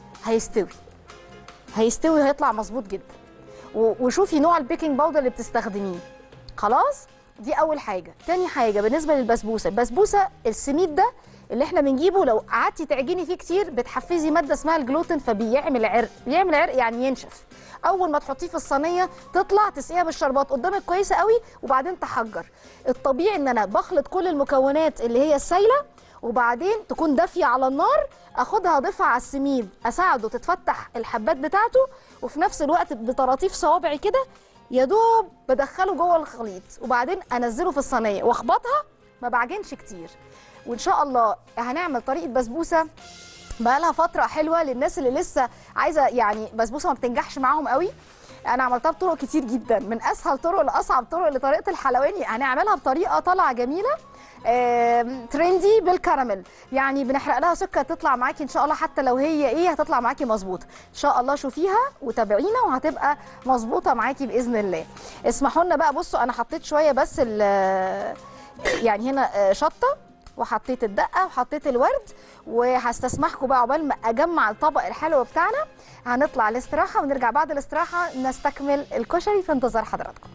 هيستوي هيطلع مظبوط جدا. وشوفي نوع البيكنج باودر اللي بتستخدميه. خلاص دي اول حاجه. تاني حاجه بالنسبه للبسبوسه، البسبوسه السميد ده اللي احنا بنجيبه لو قعدتي تعجني فيه كتير بتحفزي ماده اسمها الجلوتين، فبيعمل عرق. بيعمل عرق يعني ينشف. اول ما تحطيه في الصينيه تطلع تسقيها بالشربات قدامك كويسه قوي وبعدين تحجر. الطبيعي ان انا بخلط كل المكونات اللي هي السايله وبعدين تكون دافيه على النار، اخدها اضيفها على السميد اساعده تتفتح الحبات بتاعته، وفي نفس الوقت بطراطيف صوابعي كده يا دوب بدخله جوه الخليط وبعدين انزله في الصينيه واخبطها. ما بعجنش كتير. وان شاء الله هنعمل طريقه بسبوسه بقى لها فتره حلوه للناس اللي لسه عايزه يعني بسبوسه ما بتنجحش معاهم قوي. انا عملتها بطرق كتير جدا، من اسهل طرق لاصعب طرق لطريقه الحلواني. هنعملها بطريقه طالعه جميله ترندي بالكراميل، يعني بنحرق لها سكر تطلع معاكي ان شاء الله، حتى لو هي ايه هتطلع معاكي مظبوطه ان شاء الله. شوفيها وتابعينا وهتبقى مظبوطه معاكي باذن الله. اسمحوا لنا بقى، بصوا انا حطيت شويه بس يعني هنا شطه وحطيت الدقه وحطيت الورد، وهستسمحكم بقى عقبال ما اجمع الطبق الحلو بتاعنا هنطلع الاستراحه ونرجع بعد الاستراحه نستكمل الكشري في انتظار حضراتكم.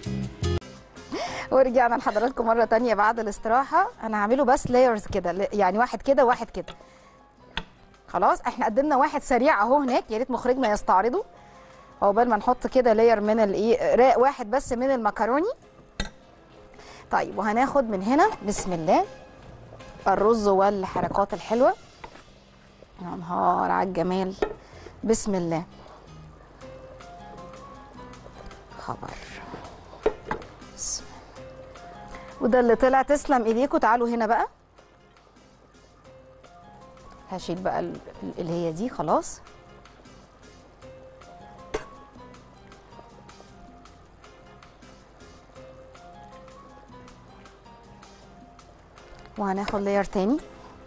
ورجعنا لحضراتكم مره تانية بعد الاستراحه. انا هعمله بس لايرز كده، يعني واحد كده وواحد كده. خلاص احنا قدمنا واحد سريع اهو هناك، يا ريت مخرجنا يستعرضه عقبال ما نحط كده لاير من الايه واحد بس من المكروني. طيب وهناخد من هنا بسم الله الرز والحركات الحلوه. يا نهار على الجمال، بسم الله. خبر وده اللي طلع. تسلم ايديكم. تعالوا هنا بقى هشيل بقى اللي هي دي خلاص. وهناخد لاير تاني.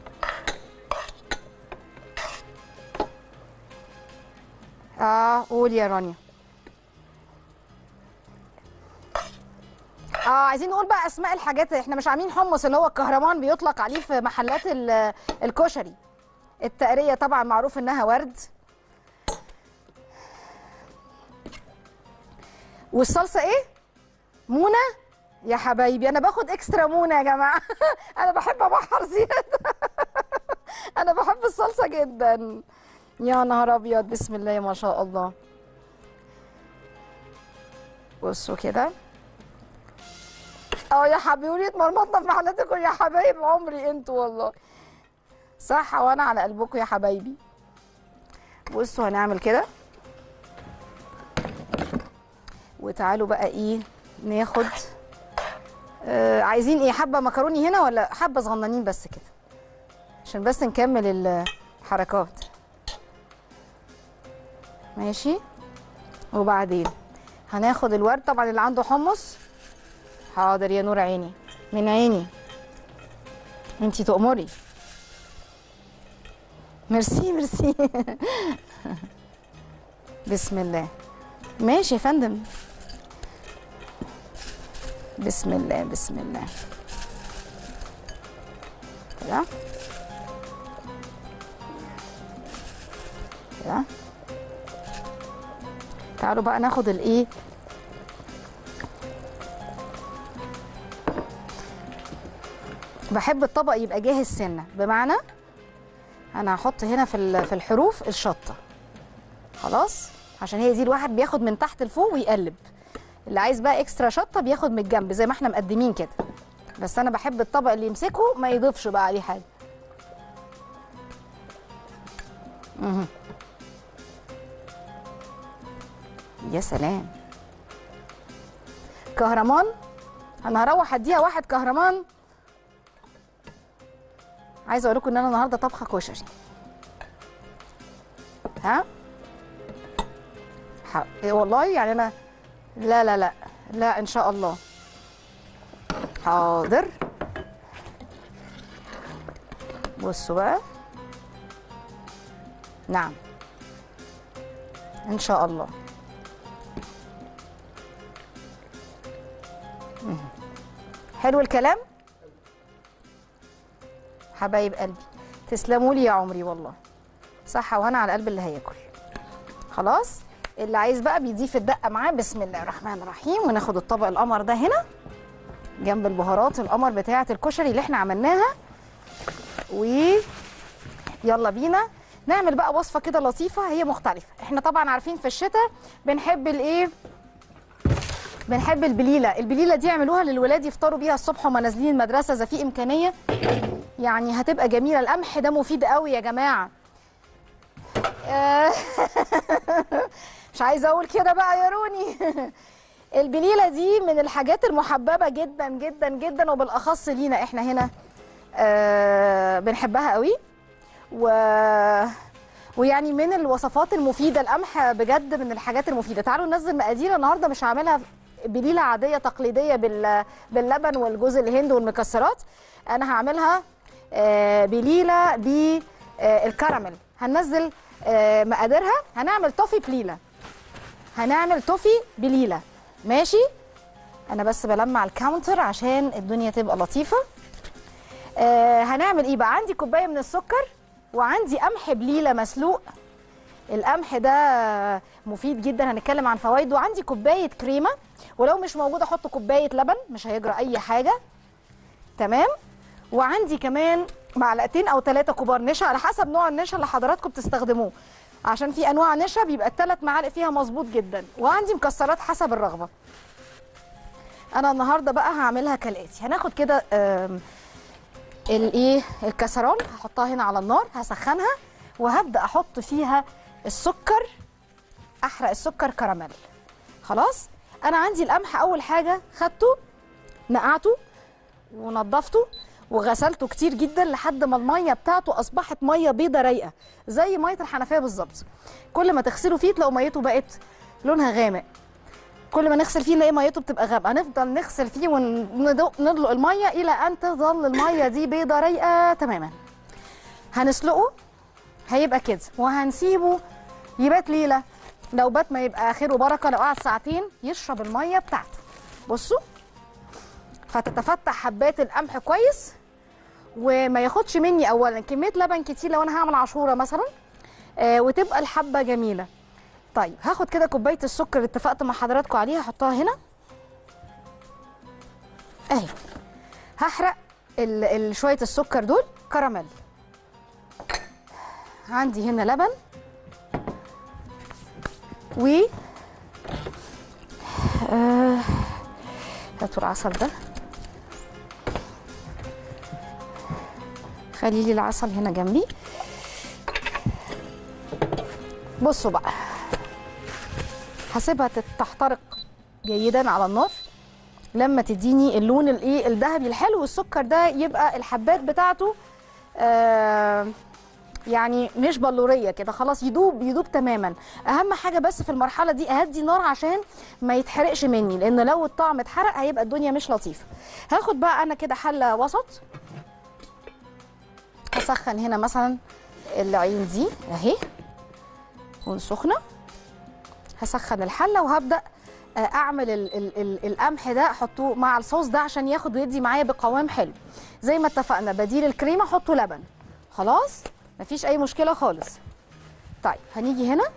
قول يا رانيا. عايزين نقول بقى اسماء الحاجات. احنا مش عاملين حمص اللي هو الكهرمان بيطلق عليه في محلات الكشري. التقريه طبعا معروف انها ورد. والصلصه ايه؟ مونه يا حبايبي. انا باخد اكسترا مونه يا جماعه. انا بحب ابحر زياده. انا بحب الصلصه جدا. يا نهار ابيض، بسم الله ما شاء الله. بصوا كده. يا حبيبي اتمرمطنا في محلاتكم يا حبايب عمري انتوا والله. صح وانا على قلبكم يا حبايبي. بصوا هنعمل كده. وتعالوا بقى ايه ناخد عايزين ايه؟ حبه مكروني هنا ولا حبه صغننين بس كده عشان بس نكمل الحركات. ماشي. وبعدين هناخد الورد طبعا اللي عنده حمص. حاضر يا نور عيني، من عيني، انتي تؤمري. ميرسي ميرسي. بسم الله. ماشي يا فندم. بسم الله بسم الله. كده كده. تعالوا بقى ناخد الايه، بحب الطبق يبقى جاهز سنه، بمعنى انا هحط هنا في الحروف الشطه خلاص، عشان هي دي الواحد بياخد من تحت لفوق ويقلب. اللي عايز بقى اكسترا شطه بياخد من الجنب زي ما احنا مقدمين كده، بس انا بحب الطبق اللي يمسكه ما يضيفش بقى عليه حاجه. يا سلام. كهرمان، انا هروح اديها واحد كهرمان. عايزه اقول لكم ان انا النهارده طبخه كشري. ها والله يعني انا لا لا لا لا ان شاء الله. حاضر. بصوا بقى. نعم ان شاء الله. حلو الكلام حبايب قلبي، تسلموا لي يا عمري والله. صحه وهنا على قلب اللي هياكل. خلاص اللي عايز بقى بيضيف الدقه معاه. بسم الله الرحمن الرحيم. وناخد الطبق القمر ده هنا جنب البهارات القمر بتاعه الكشري اللي احنا عملناها. ويلا بينا نعمل بقى وصفه كده لطيفه هي مختلفه. احنا طبعا عارفين في الشتاء بنحب الايه، بنحب البليله. البليله دي يعملوها للولاد يفطروا بيها الصبح وما نازلين المدرسه اذا في امكانيه، يعني هتبقى جميله. القمح ده مفيد قوي يا جماعه. مش عايزه اقول كده بقى يا روني. البليله دي من الحاجات المحببه جدا جدا جدا، وبالاخص لينا احنا هنا بنحبها قوي. ويعني من الوصفات المفيده. القمح بجد من الحاجات المفيده. تعالوا ننزل مقادير. النهارده مش هعملها بليله عاديه تقليديه باللبن والجوز الهند والمكسرات. انا هعملها بليله بالكراميل. هننزل مقاديرها. هنعمل توفي بليله، هنعمل توفي بليله. ماشي. انا بس بلمع الكاونتر عشان الدنيا تبقى لطيفه. هنعمل ايه بقى؟ عندي كوبايه من السكر، وعندي قمح بليله مسلوق. القمح ده مفيد جدا، هنتكلم عن فوائده. وعندي كوبايه كريمه، ولو مش موجوده احط كوبايه لبن، مش هيجرى اي حاجه. تمام. وعندي كمان معلقتين او 3 كبار نشا، على حسب نوع النشا اللي حضراتكم بتستخدموه، عشان في انواع نشا بيبقى ال3 معالق فيها مظبوط جدا. وعندي مكسرات حسب الرغبه. انا النهارده بقى هعملها كالاتي. هناخد كده الايه الكسرون، هحطها هنا على النار، هسخنها وهبدا احط فيها السكر. احرق السكر كراميل. خلاص. انا عندي القمح اول حاجه خدته نقعته ونضفته وغسلته كتير جدا لحد ما الميه بتاعته اصبحت ميه بيضه رايقه زي ميه الحنفيه بالظبط. كل ما تغسلوا فيه تلاقوا ميته بقت لونها غامق، كل ما نغسل فيه نلاقي ميته بتبقى غامقه. هنفضل نغسل فيه وندلق الميه الى ان تظل الميه دي بيضه رايقه تماما. هنسلقه هيبقى كده، وهنسيبه يبات ليله. لو بات ما يبقى خير وبركه، لو قعد ساعتين يشرب الميه بتاعته. بصوا، فتتفتح حبات القمح كويس وما ياخدش مني اولا كميه لبن كتير لو انا هعمل عاشوره مثلا، وتبقى الحبه جميله. طيب هاخد كده كوبايه السكر اللي اتفقت مع حضراتكم عليها، احطها هنا اهي. هحرق شويه السكر دول كراميل. عندي هنا لبن و هاتوا العسل ده، خلي لي العسل هنا جنبي. بصوا بقى، هسيبها تحترق جيدا على النار لما تديني اللون الايه الذهبي الحلو. والسكر ده يبقى الحبات بتاعته يعني مش بلوريه كده، خلاص يدوب تماما. اهم حاجه بس في المرحله دي اهدي نار عشان ما يتحرقش مني، لان لو الطعم اتحرق هيبقى الدنيا مش لطيفه. هاخد بقى انا كده حله وسط، هسخن هنا مثلا العين دي اهي تكون سخنه. هسخن الحله وهبدا اعمل القمح ده، احطه مع الصوص ده عشان ياخد ويدي معايا بقوام حلو. زي ما اتفقنا بديل الكريمه حطوا لبن، خلاص مفيش اي مشكله خالص. طيب هنيجي هنا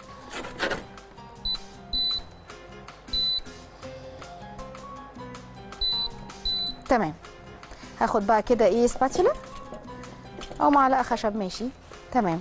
تمام. هاخد بقى كده ايه سباتولا او معلقه خشب، ماشي تمام.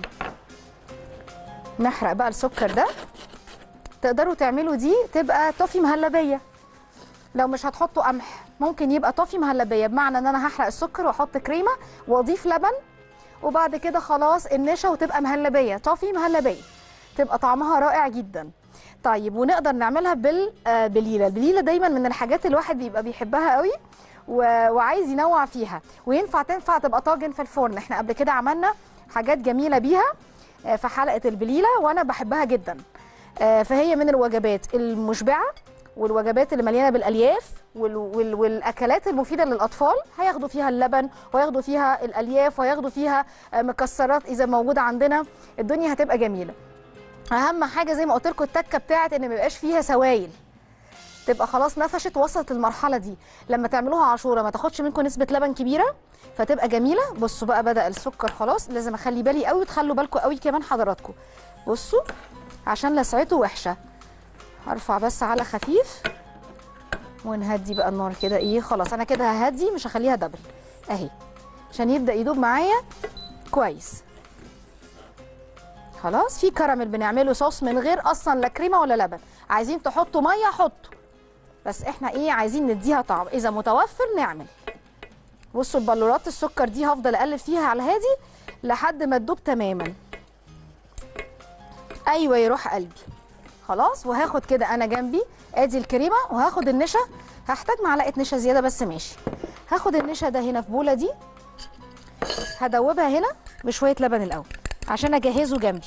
نحرق بقى السكر ده. تقدروا تعملوا دي تبقى توفي مهلبيه، لو مش هتحطوا قمح ممكن يبقى توفي مهلبيه، بمعنى ان انا هحرق السكر واحط كريمه واضيف لبن وبعد كده خلاص النشا وتبقى مهلبيه، توفي مهلبيه، تبقى طعمها رائع جدا. طيب ونقدر نعملها بالبليله. البليله دايما من الحاجات الواحد بيبقى بيحبها قوي وعايز ينوع فيها، وينفع تبقى طاجن في الفرن. احنا قبل كده عملنا حاجات جميله بيها في حلقه البليله وانا بحبها جدا. فهي من الوجبات المشبعه والوجبات اللي مليانه بالالياف والاكلات المفيده للاطفال. هياخدوا فيها اللبن وياخدوا فيها الالياف وياخدوا فيها مكسرات اذا موجوده عندنا. الدنيا هتبقى جميله. اهم حاجه زي ما قلت لكم التكه بتاعت ان ما يبقاش فيها سوائل، تبقى خلاص نفشت وصلت المرحله دي. لما تعملوها عاشوره ما تاخدش منكم نسبه لبن كبيره فتبقى جميله. بصوا بقى بدا السكر خلاص، لازم اخلي بالي قوي وتخلوا بالكم قوي كمان حضراتكم. بصوا عشان لسعته وحشه. هرفع بس على خفيف ونهدي بقى النار كده ايه. خلاص انا كده ههدي مش هخليها دبل اهي عشان يبدا يدوب معايا كويس. خلاص في كراميل بنعمله صوص من غير اصلا لا كريمه ولا لبن. عايزين تحطوا ميه حطوا، بس احنا ايه عايزين نديها طعم، اذا متوفر نعمل. بصوا البلورات السكر دي هفضل اقلب فيها على الهادي لحد ما تدوب تماما. ايوه يروح قلبي. خلاص وهاخد كده انا جنبي ادي الكريمه وهاخد النشا. هحتاج معلقه نشا زياده بس ماشي. هاخد النشا ده هنا في بوله دي، هدوبها هنا بشويه لبن الاول عشان اجهزه جنبي.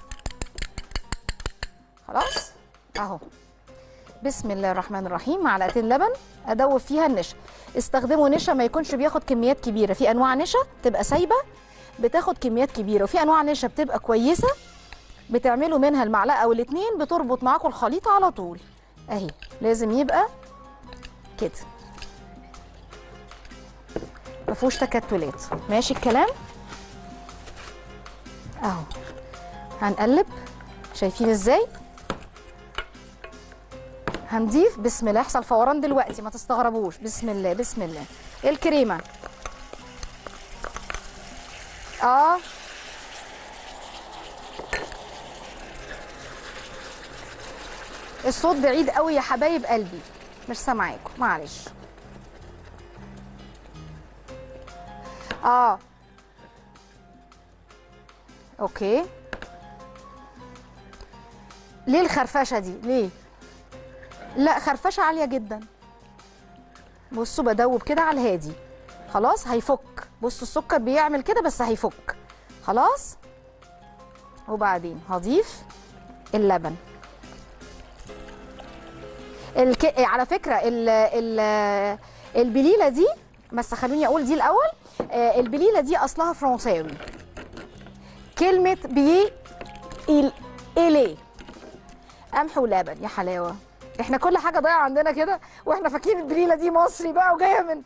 خلاص اهو بسم الله الرحمن الرحيم. معلقتين لبن ادوب فيها النشا. استخدموا نشا ما يكونش بياخد كميات كبيره. في انواع نشا تبقى سايبه بتاخد كميات كبيره، وفي انواع نشا بتبقى كويسه بتعملوا منها المعلقه او الاتنين بتربط معاكم الخليط على طول اهي. لازم يبقى كده ما فيهوش تكتلات، ماشي الكلام اهو. هنقلب شايفين ازاي. هنضيف بسم الله. يحصل فوران دلوقتي ما تستغربوش. بسم الله بسم الله. الكريمه الصوت بعيد قوي يا حبايب قلبي مش سامعاكم معلش. اوكي. ليه الخرفشه دي ليه؟ لا خرفشه عاليه جدا. بصوا بدوب كده على الهادي خلاص هيفك. بصوا السكر بيعمل كده بس هيفك خلاص. وبعدين هضيف اللبن. على فكره البليله دي بس خلوني اقول دي الاول. البليله دي اصلها فرنساوي، كلمه بي إليه قمح ولبن. يا حلاوه احنا كل حاجه ضايعه عندنا كده واحنا فاكرين البليله دي مصري بقى وجايه من.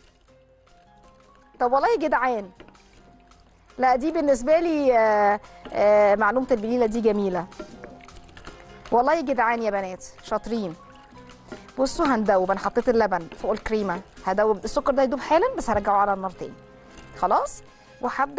طب والله يا جدعان لا دي بالنسبه لي معلومه البليله دي جميله والله يا جدعان يا بنات شاطرين. بصوا هندوب. انا حطيت اللبن فوق الكريمه. هدوب السكر ده يدوب حالا بس هرجعه على النار تاني خلاص. وهبدا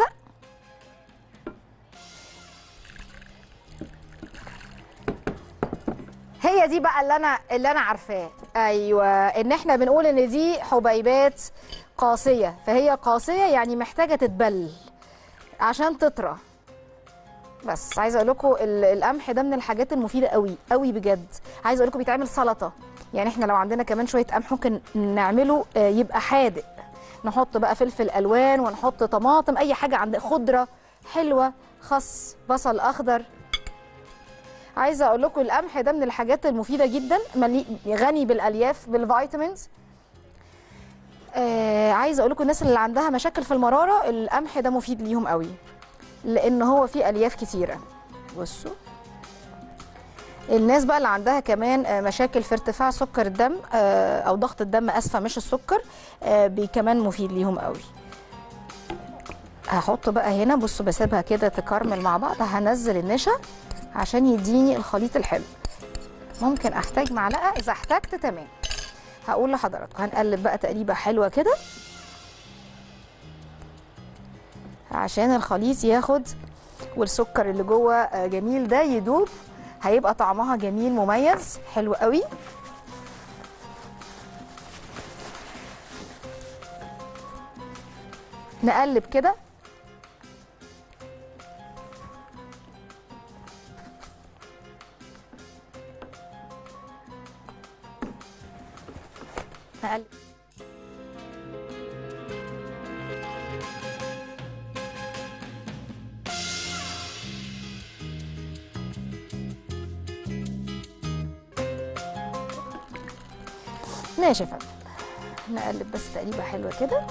هي دي بقى اللي انا عارفاه. ايوه ان احنا بنقول ان دي حبيبات قاسيه، فهي قاسيه يعني محتاجه تتبل عشان تطرى. بس عايزه اقول لكم القمح ده من الحاجات المفيده قوي قوي بجد. عايزه اقول لكم بيتعمل سلطه، يعني احنا لو عندنا كمان شويه قمح ممكن نعمله يبقى حادق. نحط بقى فلفل الوان ونحط طماطم اي حاجه عند خضره حلوه، خس، بصل اخضر. عايزه اقول لكم القمح ده من الحاجات المفيده جدا، غني بالالياف بالفيتامينز. عايزه اقول لكم الناس اللي عندها مشاكل في المراره القمح ده مفيد ليهم قوي، لان هو فيه الياف كتيره. بصوا الناس بقى اللي عندها كمان مشاكل في ارتفاع سكر الدم او ضغط الدم، اسفه مش السكر، كمان مفيد ليهم قوي. هحط بقى هنا، بصوا بسيبها كده تكرمل مع بعض. هنزل النشا عشان يديني الخليط الحلو. ممكن احتاج معلقه اذا احتجت، تمام. هقول لحضراتكم هنقلب بقى تقليبه حلوه كده عشان الخليط ياخد، والسكر اللي جوه جميل ده يدوب، هيبقى طعمها جميل مميز حلو قوي. نقلب كده. نقلب ماشي يا فندم. نقلب بس تقليبه حلوه كده.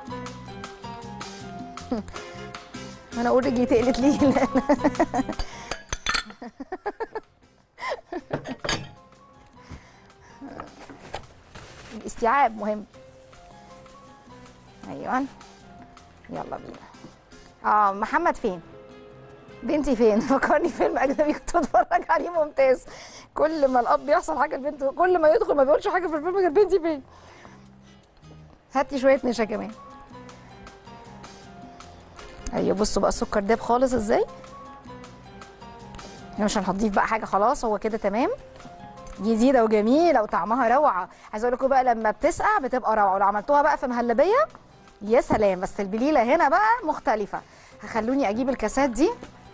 انا اقول رجلي تقلت ليه؟ الاستيعاب مهم. ايوه يلا بينا. محمد فين؟ بنتي فين؟ فكرني فيلم اجنبي كنت بتفرج عليه ممتاز. كل ما الاب يحصل حاجه لبنته، كل ما يدخل ما بيقولش حاجه في الفيلم غير بنتي فين. هاتي شويه نشا كمان. ايوه بصوا بقى السكر داب خالص ازاي. احنا مش هنضيف بقى حاجه، خلاص هو كده تمام. جديده وجميله وطعمها روعه. عايزه اقول لكم بقى لما بتسقع بتبقى روعه، ولو عملتوها بقى في مهلبيه يا سلام. بس البليله هنا بقى مختلفه. هخلوني اجيب الكاسات دي.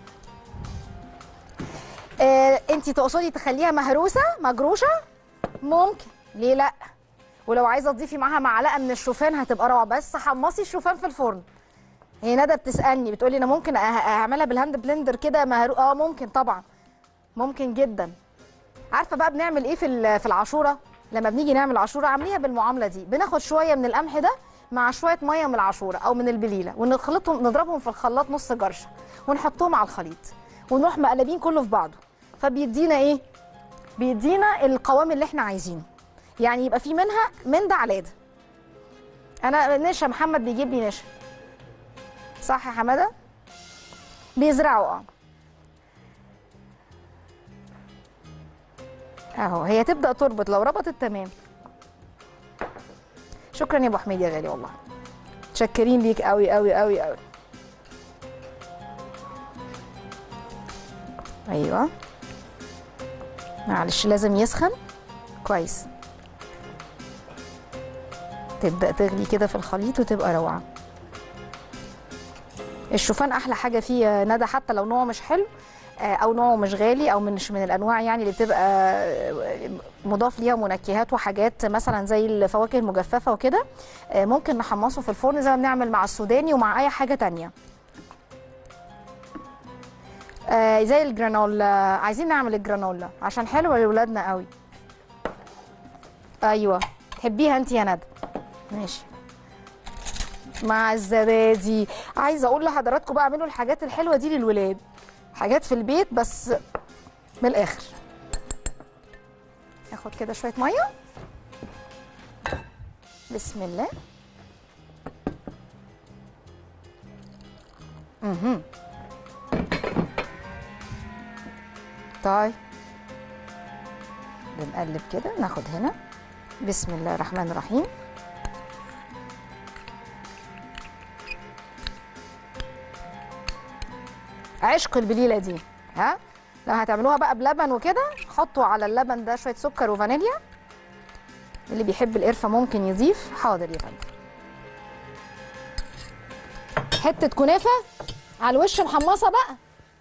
انتي تقصدي تخليها مهروسه مجروشه؟ ممكن، ليه لا. ولو عايزه تضيفي معاها معلقه من الشوفان هتبقى روعه، بس حمصي الشوفان في الفرن. هي ندى بتسالني بتقولي انا ممكن اعملها بالهاند بلندر كده ممكن طبعا، ممكن جدا. عارفه بقى بنعمل ايه في العاشوره؟ لما بنيجي نعمل عاشوره عامليها بالمعامله دي، بناخد شويه من القمح ده مع شويه ميه من العاشوره او من البليله، ونخلطهم نضربهم في الخلاط نص جرشه، ونحطهم على الخليط، ونروح مقلبين كله في بعضه. فبيدينا ايه؟ بيدينا القوام اللي احنا عايزينه، يعني يبقى في منها من ده على ده. انا نشا، محمد بيجيب لي نشا صح يا حماده؟ بيزرعوا اهو. هي تبدا تربط، لو ربطت تمام. شكرا يا ابو حميد يا غالي، والله متشكرين ليك قوي قوي قوي قوي. ايوه معلش لازم يسخن كويس. تبدا تغلي كده في الخليط وتبقى روعه. الشوفان احلى حاجه فيه ندى، حتى لو نوعه مش حلو او نوعه مش غالي او مش من الانواع يعني اللي بتبقى مضاف ليها منكهات وحاجات مثلا زي الفواكه المجففه وكده، ممكن نحمصه في الفرن زي ما بنعمل مع السوداني ومع اي حاجه تانية. زي الجرانولا، عايزين نعمل الجرانولا عشان حلوه لاولادنا قوي. ايوه تحبيها انت يا ندى؟ ماشي مع الزبادي. عايزه اقول لحضراتكم بقى اعملوا الحاجات الحلوه دي للولاد، حاجات في البيت بس من الاخر. ناخد كده شويه ميه. بسم الله. طيب بنقلب كده. ناخد هنا بسم الله الرحمن الرحيم. عشق البليله دي. ها لو هتعملوها بقى بلبن وكده، حطوا على اللبن ده شويه سكر وفانيليا. اللي بيحب القرفه ممكن يضيف. حاضر يا فندم. حته كنافه على الوش محمصه بقى.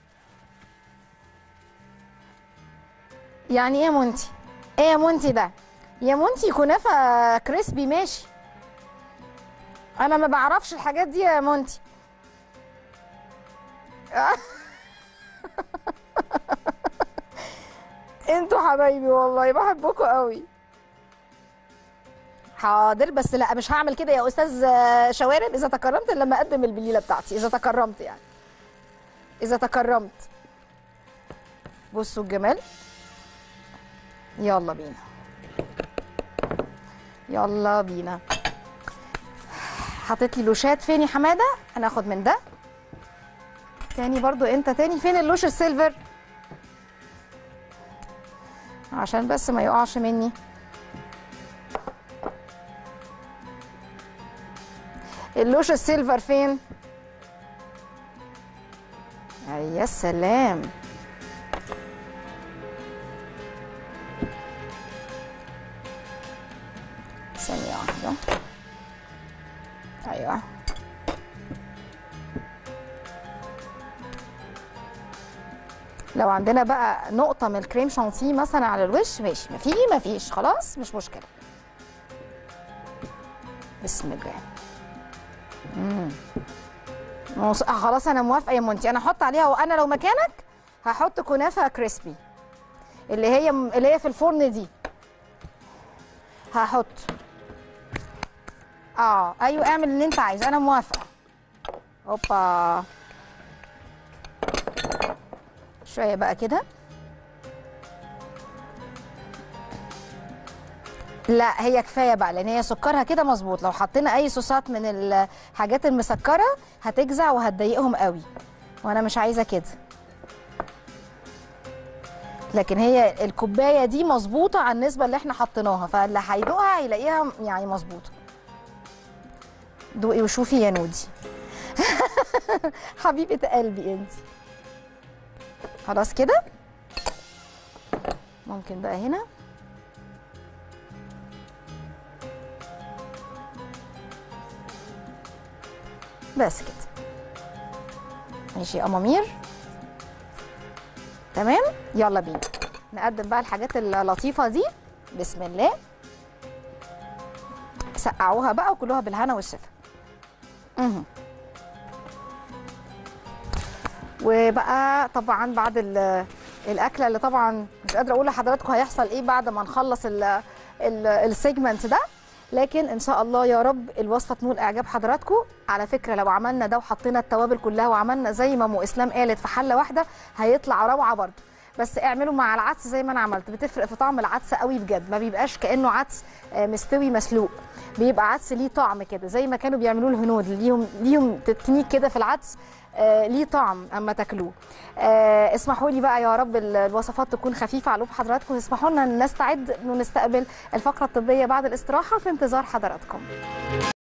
يعني ايه يا منتي؟ ايه يا منتي ده؟ يا منتي كنافه كريسبي ماشي. انا ما بعرفش الحاجات دي يا منتي. انتوا حبايبي والله بحبكم قوي. حاضر، بس لا مش هعمل كده يا استاذ شوارب، اذا تكرمت لما اقدم البليله بتاعتي، اذا تكرمت يعني، اذا تكرمت. بصوا الجمال. يلا بينا، يلا بينا. حطيت لي لوشات فين يا حماده؟ هناخد من ده تاني برضو. انت تاني فين اللوش السيلفر؟ عشان بس ما يقعش مني. اللوش السيلفر فين؟ يا سلام. ثانية واحدة. ايوه لو عندنا بقى نقطة من الكريم شانتيه مثلا على الوش ماشي، مفيش خلاص مش مشكلة. بسم الله. خلاص انا موافقة يا منتي، انا هحط عليها، وانا لو مكانك هحط كنافة كريسبي اللي هي في الفرن دي. هحط ايوه اعمل اللي انت عايزه، انا موافقة. اوبا شوية بقى كده. لا هي كفايه بقى، لان هي سكرها كده مظبوط. لو حطينا اي صوصات من الحاجات المسكره هتجزع وهتضايقهم قوي، وانا مش عايزه كده. لكن هي الكوبايه دي مظبوطه على النسبه اللي احنا حطيناها، فاللي هيدوقها هيلاقيها يعني مظبوطه. دوقي وشوفي يا نودي. حبيبه قلبي انت. خلاص كده ممكن بقى هنا بس كده. ماشي يا امامير، تمام. يلا بينا نقدم بقى الحاجات اللطيفه دي. بسم الله. سقعوها بقى وكلوها بالهنا والشفا. وبقى طبعا بعد الاكله اللي طبعا مش قادره اقول لحضراتكم هيحصل ايه بعد ما نخلص السيجمنت ده، لكن ان شاء الله يا رب الوصفه تنول اعجاب حضراتكم. على فكره لو عملنا ده وحطينا التوابل كلها وعملنا زي ما ام اسلام قالت في حله واحده هيطلع روعه برده. بس اعملوا مع العدس زي ما انا عملت، بتفرق في طعم العدس قوي بجد، ما بيبقاش كانه عدس مستوي مسلوق، بيبقى عدس ليه طعم كده زي ما كانوا بيعملوه الهنود، ليهم تكنيك كده في العدس ليه طعم اما تاكلوه. اسمحوا لي بقى يا رب الوصفات تكون خفيفه على قلوب حضراتكم. اسمحوا لنا نستعد ونستقبل الفقره الطبيه بعد الاستراحه في انتظار حضراتكم.